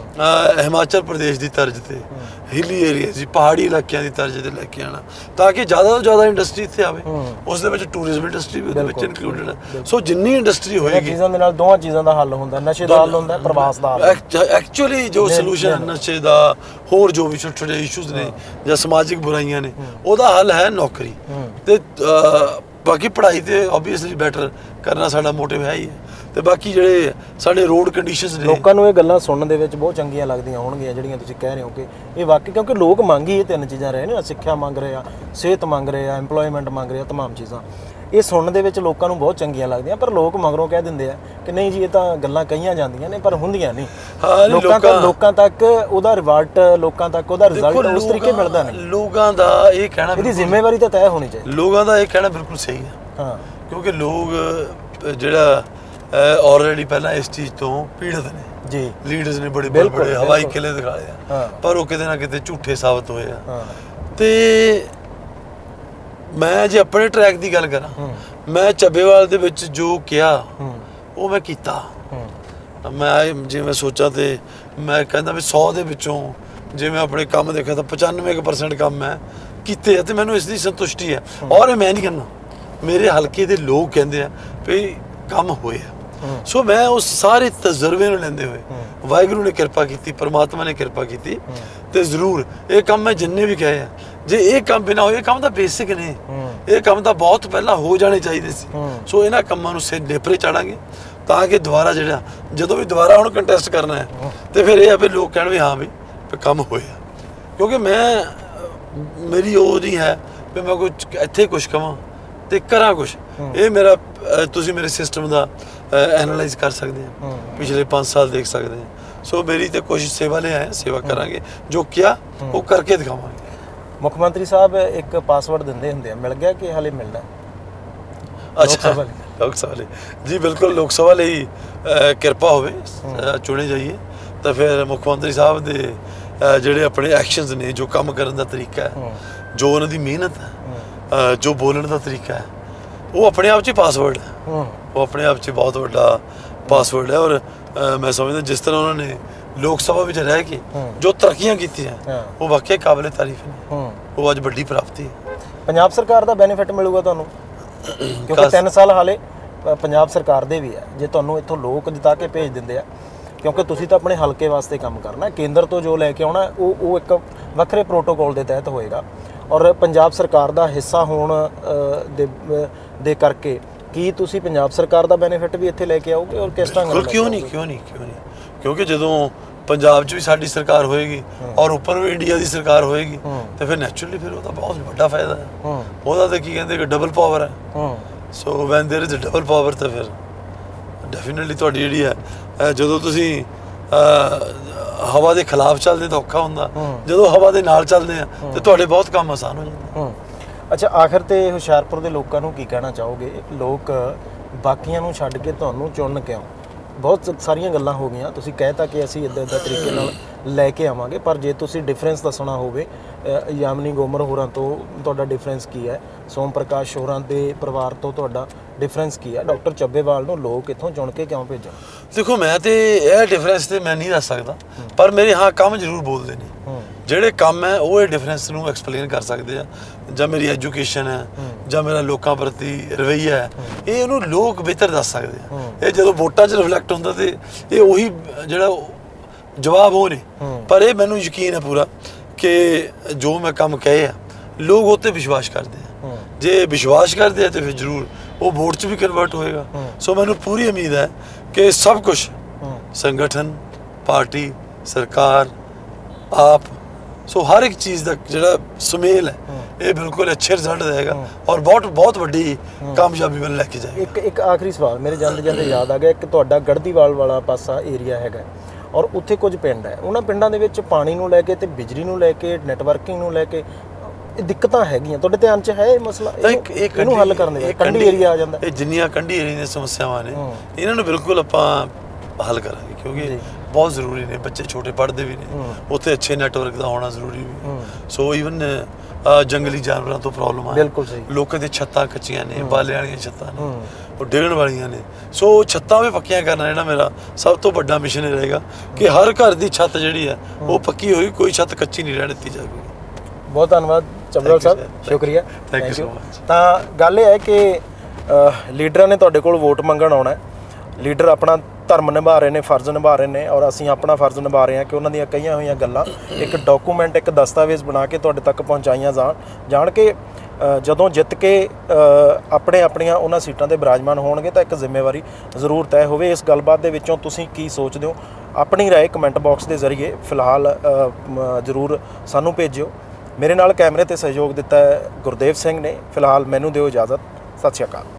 ਹਿਮਾਚਲ ਪ੍ਰਦੇਸ਼ ਦੀ ਤਰਜ਼ 'ਤੇ, ਹਿਲੀ ਏਰੀਆਜ਼ ਦੀ, ਪਹਾੜੀ ਇਲਾਕਿਆਂ ਦੀ ਤਰਜ਼ 'ਤੇ ਲੈ ਕੇ ਆਉਣਾ ਤਾਂ ਕਿ ਜ਼ਿਆਦਾ ਤੋਂ ਜ਼ਿਆਦਾ ਇੰਡਸਟਰੀ ਇੱਥੇ ਆਵੇ। ਉਸ ਦੇ ਵਿੱਚ ਟੂਰਿਜ਼ਮ ਇੰਡਸਟਰੀ ਵੀ ਉਹਦੇ ਵਿੱਚ ਇਨਕਲੂਡਡ ਹੈ। ਸੋ ਜਿੰਨੀ ਇੰਡਸਟਰੀ ਹੋਏਗੀ, ਚੀਜ਼ਾਂ ਦੇ ਨਾਲ ਦੋਵਾਂ ਚੀਜ਼ਾਂ ਦਾ ਹੱਲ ਹੁੰਦਾ, ਨਸ਼ੇ ਦਾ ਹੱਲ ਹੁੰਦਾ, ਪ੍ਰਵਾਸ ਦਾ ਹੱਲ। ਐਕਚੁਅਲੀ ਜੋ ਸੋਲੂਸ਼ਨ ਨਸ਼ੇ ਦਾ, ਹੋਰ ਜੋ ਵੀ ਛੋਟੇ ਛੋਟੇ ਇਸ਼ੂਜ਼ ਨੇ ਜਾਂ ਸਮਾਜਿਕ ਬੁਰਾਈਆਂ ਨੇ, ਉਹਦਾ ਹੱਲ ਹੈ ਨੌਕਰੀ। ਤੇ ਬਾਕੀ ਪੜ੍ਹਾਈ ਤੇ ਓਬਵੀਅਸਲੀ ਬੈਟਰ ਕਰਨਾ ਸਾਡਾ ਮੋਟਿਵ ਹੈ ਹੀ ਹੈ। ਤੇ ਬਾਕੀ ਜਿਹੜੇ ਸਾਡੇ ਰੋਡ ਕੰਡੀਸ਼ਨਸ ਨੇ, ਲੋਕਾਂ ਨੂੰ ਇਹ ਗੱਲਾਂ ਸੁਣਨ ਦੇ ਵਿੱਚ ਬਹੁਤ ਚੰਗੀਆਂ ਲੱਗਦੀਆਂ ਹੋਣਗੀਆਂ ਜਿਹੜੀਆਂ ਤੁਸੀਂ ਕਹਿ ਰਹੇ ਹੋ ਕਿ ਇਹ ਵਾਕਈ, ਕਿਉਂਕਿ ਲੋਕ ਮੰਗ ਹੀ ਇਹ ਤਿੰਨ ਚੀਜ਼ਾਂ ਰਹੇ ਨੇ, ਸਿੱਖਿਆ ਮੰਗ ਰਹੇ ਆ, ਸਿਹਤ ਮੰਗ ਰਹੇ ਆ, ਇੰਪਲੋਇਮੈਂਟ ਮੰਗ ਰਹੇ ਆ, ਤਮਾਮ ਚੀਜ਼ਾਂ ਇਹ ਸੁਣਨ ਦੇ ਵਿੱਚ ਲੋਕਾਂ ਨੂੰ ਬਹੁਤ ਚੰਗੀਆਂ ਲੱਗਦੀਆਂ। ਪਰ ਲੋਕ ਮਗਰੋਂ ਕਹਿ ਦਿੰਦੇ ਆ ਕਿ ਨਹੀਂ ਜੀ ਇਹ ਤਾਂ ਗੱਲਾਂ ਕਹੀਆਂ ਜਾਂਦੀਆਂ ਨੇ ਪਰ ਹੁੰਦੀਆਂ ਨਹੀਂ। ਲੋਕਾਂ ਤੱਕ ਲੋਕਾਂ ਤੱਕ ਉਹਦਾ ਰਿਵਾਰਟ, ਲੋਕਾਂ ਤੱਕ ਉਹਦਾ ਰਿਜ਼ਲਟ ਉਸ ਤਰੀਕੇ ਮਿਲਦਾ ਨਹੀਂ। ਲੋਕਾਂ ਦਾ ਇਹ ਕਹਿਣਾ, ਇਹਦੀ ਜ਼ਿੰਮੇਵਾਰੀ ਤਾਂ ਤੈਅ ਹੋਣੀ ਚਾਹੀਦੀ। ਲੋਕਾਂ ਦਾ ਇਹ ਕਹਿਣਾ ਬਿਲਕੁਲ ਸਹੀ ਹੈ, ਹਾਂ, ਕਿਉਂਕਿ ਲੋਕ ਜਿਹੜਾ ਆਲਰੇਡੀ ਪਹਿਲਾਂ ਇਸ ਚੀਜ਼ ਤੋਂ ਪੀੜਤ ਨੇ ਜੀ, ਲੀਡਰਸ ਨੇ ਬੜੇ ਬੜੇ ਹਵਾਈ ਕਿਲੇ ਦਿਖਾਏ ਆ, ਪਰ ਉਹ ਕਿਤੇ ਨਾ ਕਿਤੇ ਝੂਠੇ ਸਾਬਤ ਹੋਏ ਆ। ਤੇ ਮੈਂ ਜੇ ਆਪਣੇ ਟਰੈਕ ਦੀ ਗੱਲ ਕਰਾਂ, ਮੈਂ ਚੱਬੇਵਾਲ ਦੇ ਵਿੱਚ ਜੋ ਕਿਹਾ ਉਹ ਮੈਂ ਕੀਤਾ। ਮੈਂ ਜੇ ਮੈਂ ਸੋਚਾਂ ਤੇ ਮੈਂ ਕਹਿੰਦਾ ਵੀ ਸੌ ਦੇ ਵਿੱਚੋਂ ਜੇ ਮੈਂ ਆਪਣੇ ਕੰਮ ਦੇਖਿਆ ਤਾਂ ਪਚਾਨਵੇਂ ਕੁ ਪਰਸੈਂਟ ਕੰਮ ਮੈਂ ਕੀਤੇ ਆ ਤੇ ਮੈਨੂੰ ਇਸ ਦੀ ਸੰਤੁਸ਼ਟੀ ਹੈ। ਔਰ ਮੈਂ ਨਹੀਂ ਕਹਿੰਦਾ, ਮੇਰੇ ਹਲਕੇ ਦੇ ਲੋਕ ਕਹਿੰਦੇ ਆ ਵੀ ਕੰਮ ਹੋਇਆ। ਸੋ ਮੈਂ ਉਸ ਸਾਰੇ ਤਜਰਬੇ ਨੂੰ ਲੈਂਦੇ ਹੋਏ, ਵਾਹਿਗੁਰੂ ਨੇ ਕਿਰਪਾ ਕੀਤੀ, ਪਰਮਾਤਮਾ ਨੇ ਕਿਰਪਾ ਕੀਤੀ, ਤੇ ਜ਼ਰੂਰ ਇਹ ਕੰਮ ਮੈਂ ਜਿੰਨੇ ਵੀ ਕਹੇ ਆ, ਜੇ ਇਹ ਕੰਮ ਬਿਨਾ ਹੋਏ, ਇਹ ਕੰਮ ਤਾਂ ਬੇਸਿਕ ਨੇ, ਇਹ ਕੰਮ ਤਾਂ ਬਹੁਤ ਪਹਿਲਾਂ ਹੋ ਜਾਣੇ ਚਾਹੀਦੇ ਸੀ। ਸੋ ਇਹਨਾਂ ਕੰਮਾਂ ਨੂੰ ਸਿਰ ਨੇਪਰੇ ਚਾੜਾਂਗੇ ਤਾਂ ਕਿ ਦੁਬਾਰਾ ਜਿਹੜਾ ਜਦੋਂ ਵੀ ਦੁਬਾਰਾ ਹੁਣ ਕੰਟੈਸਟ ਕਰਨਾ ਹੈ ਤੇ ਫਿਰ ਇਹ ਆ ਵੀ ਲੋਕ ਕਹਿਣ ਵੀ ਹਾਂ ਵੀ ਕੰਮ ਹੋਇਆ। ਕਿਉਂਕਿ ਮੈਂ ਮੇਰੀ ਉਹ ਨਹੀਂ ਹੈ ਵੀ ਮੈਂ ਕੁਝ ਇੱਥੇ ਕੁਛ ਕਵਾਂ ਤੇ ਕਰਾਂ ਕੁਛ। ਇਹ ਮੇਰਾ ਤੁਸੀਂ ਮੇਰੇ ਸਿਸਟਮ ਦਾ ਐਨਾਲਾਈਜ਼ ਕਰ ਸਕਦੇ ਆ, ਪਿਛਲੇ ਪੰਜ ਸਾਲ ਦੇਖ ਸਕਦੇ ਆ। ਸੋ ਮੇਰੀ ਤੇ ਕੋਸ਼ਿਸ਼ ਸੇਵਾ ਲਈ ਆਏ, ਸੇਵਾ ਕਰਾਂਗੇ, ਜੋ ਕਿਹਾ ਉਹ ਕਰਕੇ ਦਿਖਾਵਾਂਗੇ। ਮੁੱਖ ਮੰਤਰੀ ਸਾਹਿਬ ਇੱਕ ਪਾਸਵਰਡ ਦਿੰਦੇ ਹੁੰਦੇ ਆ, ਮਿਲ ਗਿਆ ਕਿ ਹਾਲੇ ਮਿਲਣਾ? ਅੱਛਾ, ਲੋਕ ਸਭਾ ਲਈ ਜੀ ਬਿਲਕੁਲ, ਲੋਕ ਸਭਾ ਲਈ ਕਿਰਪਾ ਹੋਵੇ, ਚੁਣੇ ਜਾਈਏ ਤਾਂ ਫਿਰ ਮੁੱਖ ਮੰਤਰੀ ਸਾਹਿਬ ਦੇ ਜਿਹੜੇ ਆਪਣੇ ਐਕਸ਼ਨਸ ਨੇ, ਜੋ ਕੰਮ ਕਰਨ ਦਾ ਤਰੀਕਾ ਹੈ, ਜੋ ਉਹਨਾਂ ਦੀ ਮਿਹਨਤ ਹੈ, ਜੋ ਬੋਲਣ ਦਾ ਤਰੀਕਾ ਹੈ, ਉਹ ਆਪਣੇ ਆਪ 'ਚ ਪਾਸਵਰਡ ਹੈ। ਉਹ ਆਪਣੇ ਆਪ 'ਚ ਬਹੁਤ ਵੱਡਾ ਪਾਸਵਰਡ ਹੈ। ਔਰ ਮੈਂ ਸਮਝਦਾ ਜਿਸ ਤਰ੍ਹਾਂ ਉਹਨਾਂ ਨੇ ਲੋਕ ਸਭਾ ਵਿੱਚ ਰਹਿ ਕੇ ਜੋ ਤਰੱਕੀਆਂ ਕੀਤੀਆਂ ਉਹ ਵਾਕਿਆ ਕਾਬਲੇ ਤਾਰੀਫ ਨੇ, ਉਹ ਅੱਜ ਵੱਡੀ ਪ੍ਰਾਪਤੀ ਹੈ। ਪੰਜਾਬ ਸਰਕਾਰ ਦਾ ਬੈਨੀਫਿਟ ਮਿਲੂਗਾ ਤੁਹਾਨੂੰ ਕਿਉਂਕਿ ਤਿੰਨ ਸਾਲ ਹਾਲੇ ਪੰਜਾਬ ਸਰਕਾਰ ਦੇ ਵੀ ਹੈ ਜੇ ਤੁਹਾਨੂੰ ਇੱਥੋਂ ਲੋਕ ਜਿਤਾ ਕੇ ਭੇਜ ਦਿੰਦੇ ਆ ਕਿਉਂਕਿ ਤੁਸੀਂ ਤਾਂ ਆਪਣੇ ਹਲਕੇ ਵਾਸਤੇ ਕੰਮ ਕਰਨਾ ਕੇਂਦਰ ਤੋਂ ਜੋ ਲੈ ਕੇ ਆਉਣਾ ਉਹ ਉਹ ਇੱਕ ਵੱਖਰੇ ਪ੍ਰੋਟੋਕੋਲ ਦੇ ਤਹਿਤ ਹੋਏਗਾ ਔਰ ਪੰਜਾਬ ਸਰਕਾਰ ਦਾ ਹਿੱਸਾ ਹੋਣ ਦੇ ਦੇ ਕਰਕੇ ਕੀ ਤੁਸੀਂ ਪੰਜਾਬ ਸਰਕਾਰ ਦਾ ਬੈਨੀਫਿਟ ਵੀ ਇੱਥੇ ਲੈ ਕੇ ਆਓਗੇ ਔਰ ਕਿਸ ਤਰ੍ਹਾਂ ਨਾਲ ਕਿਉਂ ਨਹੀਂ ਕਿਉਂ ਨਹੀਂ ਕਿਉਂ ਨਹੀਂ ਕਿਉਂਕਿ ਜਦੋਂ ਪੰਜਾਬ 'ਚ ਵੀ ਸਾਡੀ ਸਰਕਾਰ ਹੋਏਗੀ ਔਰ ਉੱਪਰ ਵੀ ਇੰਡੀਆ ਦੀ ਸਰਕਾਰ ਹੋਏਗੀ ਤੇ ਫਿਰ ਨੈਚੁਰਲੀ ਫਿਰ ਉਹਦਾ ਬਹੁਤ ਵੱਡਾ ਫਾਇਦਾ ਹੈ ਉਹਦਾ ਤਾਂ ਕੀ ਕਹਿੰਦੇ ਕਿ ਡਬਲ ਪਾਵਰ ਹੈ so when there is a double power ਤਾਂ ਫਿਰ ਡੈਫੀਨਿਟਲੀ ਤੁਹਾਡੀ ਜਿਹੜੀ ਹੈ ਜਦੋਂ ਤੁਸੀਂ ਹਵਾ ਦੇ ਖਿਲਾਫ ਚੱਲਦੇ ਤਾਂ ਔਖਾ ਹੁੰਦਾ ਜਦੋਂ ਹਵਾ ਦੇ ਨਾਲ ਚੱਲਦੇ ਆ ਤੇ ਤੁਹਾਡੇ ਬਹੁਤ ਕੰਮ ਆਸਾਨ ਹੋ ਜਾਂਦੇ। ਅੱਛਾ ਆਖਰ ਤੇ ਹੁਸ਼ਿਆਰਪੁਰ ਦੇ ਲੋਕਾਂ ਨੂੰ ਕੀ ਕਹਿਣਾ ਚਾਹੋਗੇ ਲੋਕ ਬਾਕੀਆਂ ਨੂੰ ਛੱਡ ਕੇ ਤੁਹਾਨੂੰ ਚੁਣਨ ਕਿਉਂ ਬਹੁਤ ਸਾਰੀਆਂ ਗੱਲਾਂ ਹੋ ਗਈਆਂ ਤੁਸੀਂ ਕਹਿਤਾ ਕਿ ਅਸੀਂ ਇੱਦਾਂ ਇੱਦਾਂ ਤਰੀਕੇ ਨਾਲ ਲੈ ਕੇ ਆਵਾਂਗੇ ਪਰ ਜੇ ਤੁਸੀਂ ਡਿਫਰੈਂਸ ਦੱਸਣਾ ਹੋਵੇ ਯਾਮਨੀ ਗੋਮਰ ਹੋਰਾਂ ਤੋਂ ਤੁਹਾਡਾ ਡਿਫਰੈਂਸ ਕੀ ਹੈ ਸੋਮ ਪ੍ਰਕਾਸ਼ ਹੋਰਾਂ ਦੇ ਪਰਿਵਾਰ ਤੋਂ ਤੁਹਾਡਾ ਡਿਫਰੈਂਸ ਕੀ ਹੈ ਡਾਕਟਰ ਚੱਬੇਵਾਲ ਨੂੰ ਲੋਕ ਇੱਥੋਂ ਚੁਣ ਕੇ ਕਿਉਂ ਭੇਜਣ ਦੇਖੋ ਮੈਂ ਤੇ ਇਹ ਡਿਫਰੈਂਸ ਤੇ ਮੈਂ ਨਹੀਂ ਦੱਸ ਸਕਦਾ ਪਰ ਮੇਰੇ ਹਾਂ ਕੰਮ ਜ਼ਰੂਰ ਬੋਲਦੇ ਨੇ ਜਿਹੜੇ ਕੰਮ ਹੈ ਉਹ ਇਹ ਡਿਫਰੈਂਸ ਨੂੰ ਐਕਸਪਲੇਨ ਕਰ ਸਕਦੇ ਆ ਜਾਂ ਮੇਰੀ ਐਜੂਕੇਸ਼ਨ ਹੈ ਜਾਂ ਮੇਰਾ ਲੋਕਾਂ ਪ੍ਰਤੀ ਰਵੱਈਆ ਹੈ ਇਹ ਉਹਨੂੰ ਲੋਕ ਬਿਹਤਰ ਦੱਸ ਸਕਦੇ ਆ ਇਹ ਜਦੋਂ ਵੋਟਾਂ 'ਚ ਰਿਫਲੈਕਟ ਹੁੰਦਾ ਤੇ ਇਹ ਉਹੀ ਜਿਹੜਾ ਜਵਾਬ ਉਹ ਨੇ ਪਰ ਇਹ ਮੈਨੂੰ ਯਕੀਨ ਹੈ ਪੂਰਾ ਕਿ ਜੋ ਮੈਂ ਕੰਮ ਕਹੇ ਆ ਲੋਕ ਉਹ 'ਤੇ ਵਿਸ਼ਵਾਸ ਕਰਦੇ ਆ ਜੇ ਵਿਸ਼ਵਾਸ ਕਰਦੇ ਆ ਤੇ ਫਿਰ ਜ਼ਰੂਰ ਉਹ ਵੋਟ 'ਚ ਵੀ ਕਨਵਰਟ ਹੋਏਗਾ ਸੋ ਮੈਨੂੰ ਪੂਰੀ ਉਮੀਦ ਹੈ ਕਿ ਸਭ ਕੁਛ ਸੰਗਠਨ ਪਾਰਟੀ ਸਰਕਾਰ ਆਪ ਸੋ ਹਰ ਇੱਕ ਚੀਜ਼ ਦਾ ਜਿਹੜਾ ਸੁਮੇਲ ਹੈ ਇਹ ਬਿਲਕੁਲ ਅੱਛੇ ਰਿਜ਼ਲਟ ਦੇਗਾ ਔਰ ਬਹੁਤ ਬਹੁਤ ਵੱਡੀ ਕਾਮਯਾਬੀ ਵੱਲ ਲੈ ਕੇ ਜਾਏਗਾ। ਇੱਕ ਇੱਕ ਆਖਰੀ ਸਵਾਲ ਮੇਰੇ ਜਾਂਦੇ ਜਾਂਦੇ ਯਾਦ ਆ ਗਿਆ ਇੱਕ ਤੁਹਾਡਾ ਗੜਦੀਵਾਲ ਵਾਲਾ ਪਾਸਾ ਏਰੀਆ ਹੈਗਾ ਔਰ ਉੱਥੇ ਕੁਝ ਪਿੰਡ ਹੈ ਉਹਨਾਂ ਪਿੰਡਾਂ ਦੇ ਵਿੱਚ ਪਾਣੀ ਨੂੰ ਲੈ ਕੇ ਤੇ ਬਿਜਲੀ ਨੂੰ ਲੈ ਕੇ ਨੈਟਵਰਕਿੰਗ ਨੂੰ ਲੈ ਕੇ ਦਿੱਕਤਾਂ ਹੈਗੀਆਂ ਤੁਹਾਡੇ ਧਿਆਨ 'ਚ ਹੈ ਇਹ ਮਸਲਾ ਇਹਨੂੰ ਹੱਲ ਕਰਨ ਦੇ ਕੰਢੀ ਏਰੀਆ ਆ ਜਾਂਦਾ ਇਹ ਜਿੰਨੀਆਂ ਕੰਢੀ ਏਰੀਆ ਦੀਆਂ ਸਮੱਸਿਆਵਾਂ ਨੇ ਇਹਨਾਂ ਨੂੰ ਬਿਲਕੁਲ ਆਪਾਂ ਹੱਲ ਕਰਾਂਗੇ ਕਿਉਂਕਿ ਬਹੁਤ ਜ਼ਰੂਰੀ ਨੇ ਬੱਚੇ ਛੋਟੇ ਪੜ੍ਹਦੇ ਵੀ ਨੇ ਉੱਥੇ ਅੱਛੇ ਨੈਟਵਰਕ ਦਾ ਹੋਣਾ ਜ਼ਰੂਰੀ ਵੀ ਸੋ ਈਵਨ ਜੰਗਲੀ ਜਾਨਵਰਾਂ ਤੋਂ ਪ੍ਰੋਬਲਮ ਆ ਲੋਕਾਂ ਦੀਆਂ ਛੱਤਾਂ ਕੱਚੀਆਂ ਨੇ ਬਾਲੇ ਵਾਲੀਆਂ ਛੱਤਾਂ ਨੇ ਉਹ ਡਿੱਗਣ ਵਾਲੀਆਂ ਨੇ ਸੋ ਛੱਤਾਂ ਵੀ ਪੱਕੀਆਂ ਕਰਨਾ ਜਿਹੜਾ ਮੇਰਾ ਸਭ ਤੋਂ ਵੱਡਾ ਮਿਸ਼ਨ ਰਹੇਗਾ ਕਿ ਹਰ ਘਰ ਦੀ ਛੱਤ ਜਿਹੜੀ ਹੈ ਉਹ ਪੱਕੀ ਹੋਈ ਕੋਈ ਛੱਤ ਕੱਚੀ ਨਹੀਂ ਰਹਿਣ ਦਿੱਤੀ ਜਾਵੇਗੀ। ਬਹੁਤ ਧੰਨਵਾਦ ਚੱਬੇਵਾਲ ਸਾਹਿਬ ਸ਼ੁਕਰੀਆ ਥੈਂਕ ਯੂ ਸੋ ਮਚ। ਤਾਂ ਗੱਲ ਇਹ ਹੈ ਕਿ ਲੀਡਰਾਂ ਨੇ ਤੁਹਾਡੇ ਕੋਲ ਵੋਟ ਮੰਗਣ ਆਉਣਾ ਲੀਡਰ ਆਪਣਾ ਧਰਮ ਨਿਭਾ ਰਹੇ ਨੇ ਫਰਜ਼ ਨਿਭਾ ਰਹੇ ਨੇ ਔਰ ਅਸੀਂ ਆਪਣਾ ਫਰਜ਼ ਨਿਭਾ ਰਹੇ ਹਾਂ ਕਿ ਉਹਨਾਂ ਦੀਆਂ ਕਹੀਆਂ ਹੋਈਆਂ ਗੱਲਾਂ ਇੱਕ ਡਾਕੂਮੈਂਟ ਇੱਕ ਦਸਤਾਵੇਜ਼ ਬਣਾ ਕੇ ਤੁਹਾਡੇ ਤੱਕ ਪਹੁੰਚਾਈਆਂ ਜਾਣ ਜਾਣ ਕੇ ਜਦੋਂ ਜਿੱਤ ਕੇ ਆਪਣੇ ਆਪਣੀਆਂ ਉਹਨਾਂ ਸੀਟਾਂ 'ਤੇ ਬਿਰਾਜਮਾਨ ਹੋਣਗੇ ਤਾਂ ਇੱਕ ਜ਼ਿੰਮੇਵਾਰੀ ਜ਼ਰੂਰ ਤੈਅ ਹੋਵੇ। ਇਸ ਗੱਲਬਾਤ ਦੇ ਵਿੱਚੋਂ ਤੁਸੀਂ ਕੀ ਸੋਚਦੇ ਹੋ ਆਪਣੀ ਰਾਏ ਕਮੈਂਟ ਬਾਕਸ ਦੇ ਜ਼ਰੀਏ ਫਿਲਹਾਲ ਜ਼ਰੂਰ ਸਾਨੂੰ ਭੇਜਿਓ। ਮੇਰੇ ਨਾਲ ਕੈਮਰੇ ਤੇ ਸਹਿਯੋਗ ਦਿੱਤਾ ਹੈ ਗੁਰਦੇਵ ਸਿੰਘ ਨੇ। ਫਿਲਹਾਲ ਮੈਨੂੰ ਦਿਓ ਇਜਾਜ਼ਤ। ਸਤਿ ਸ਼੍ਰੀ ਅਕਾਲ।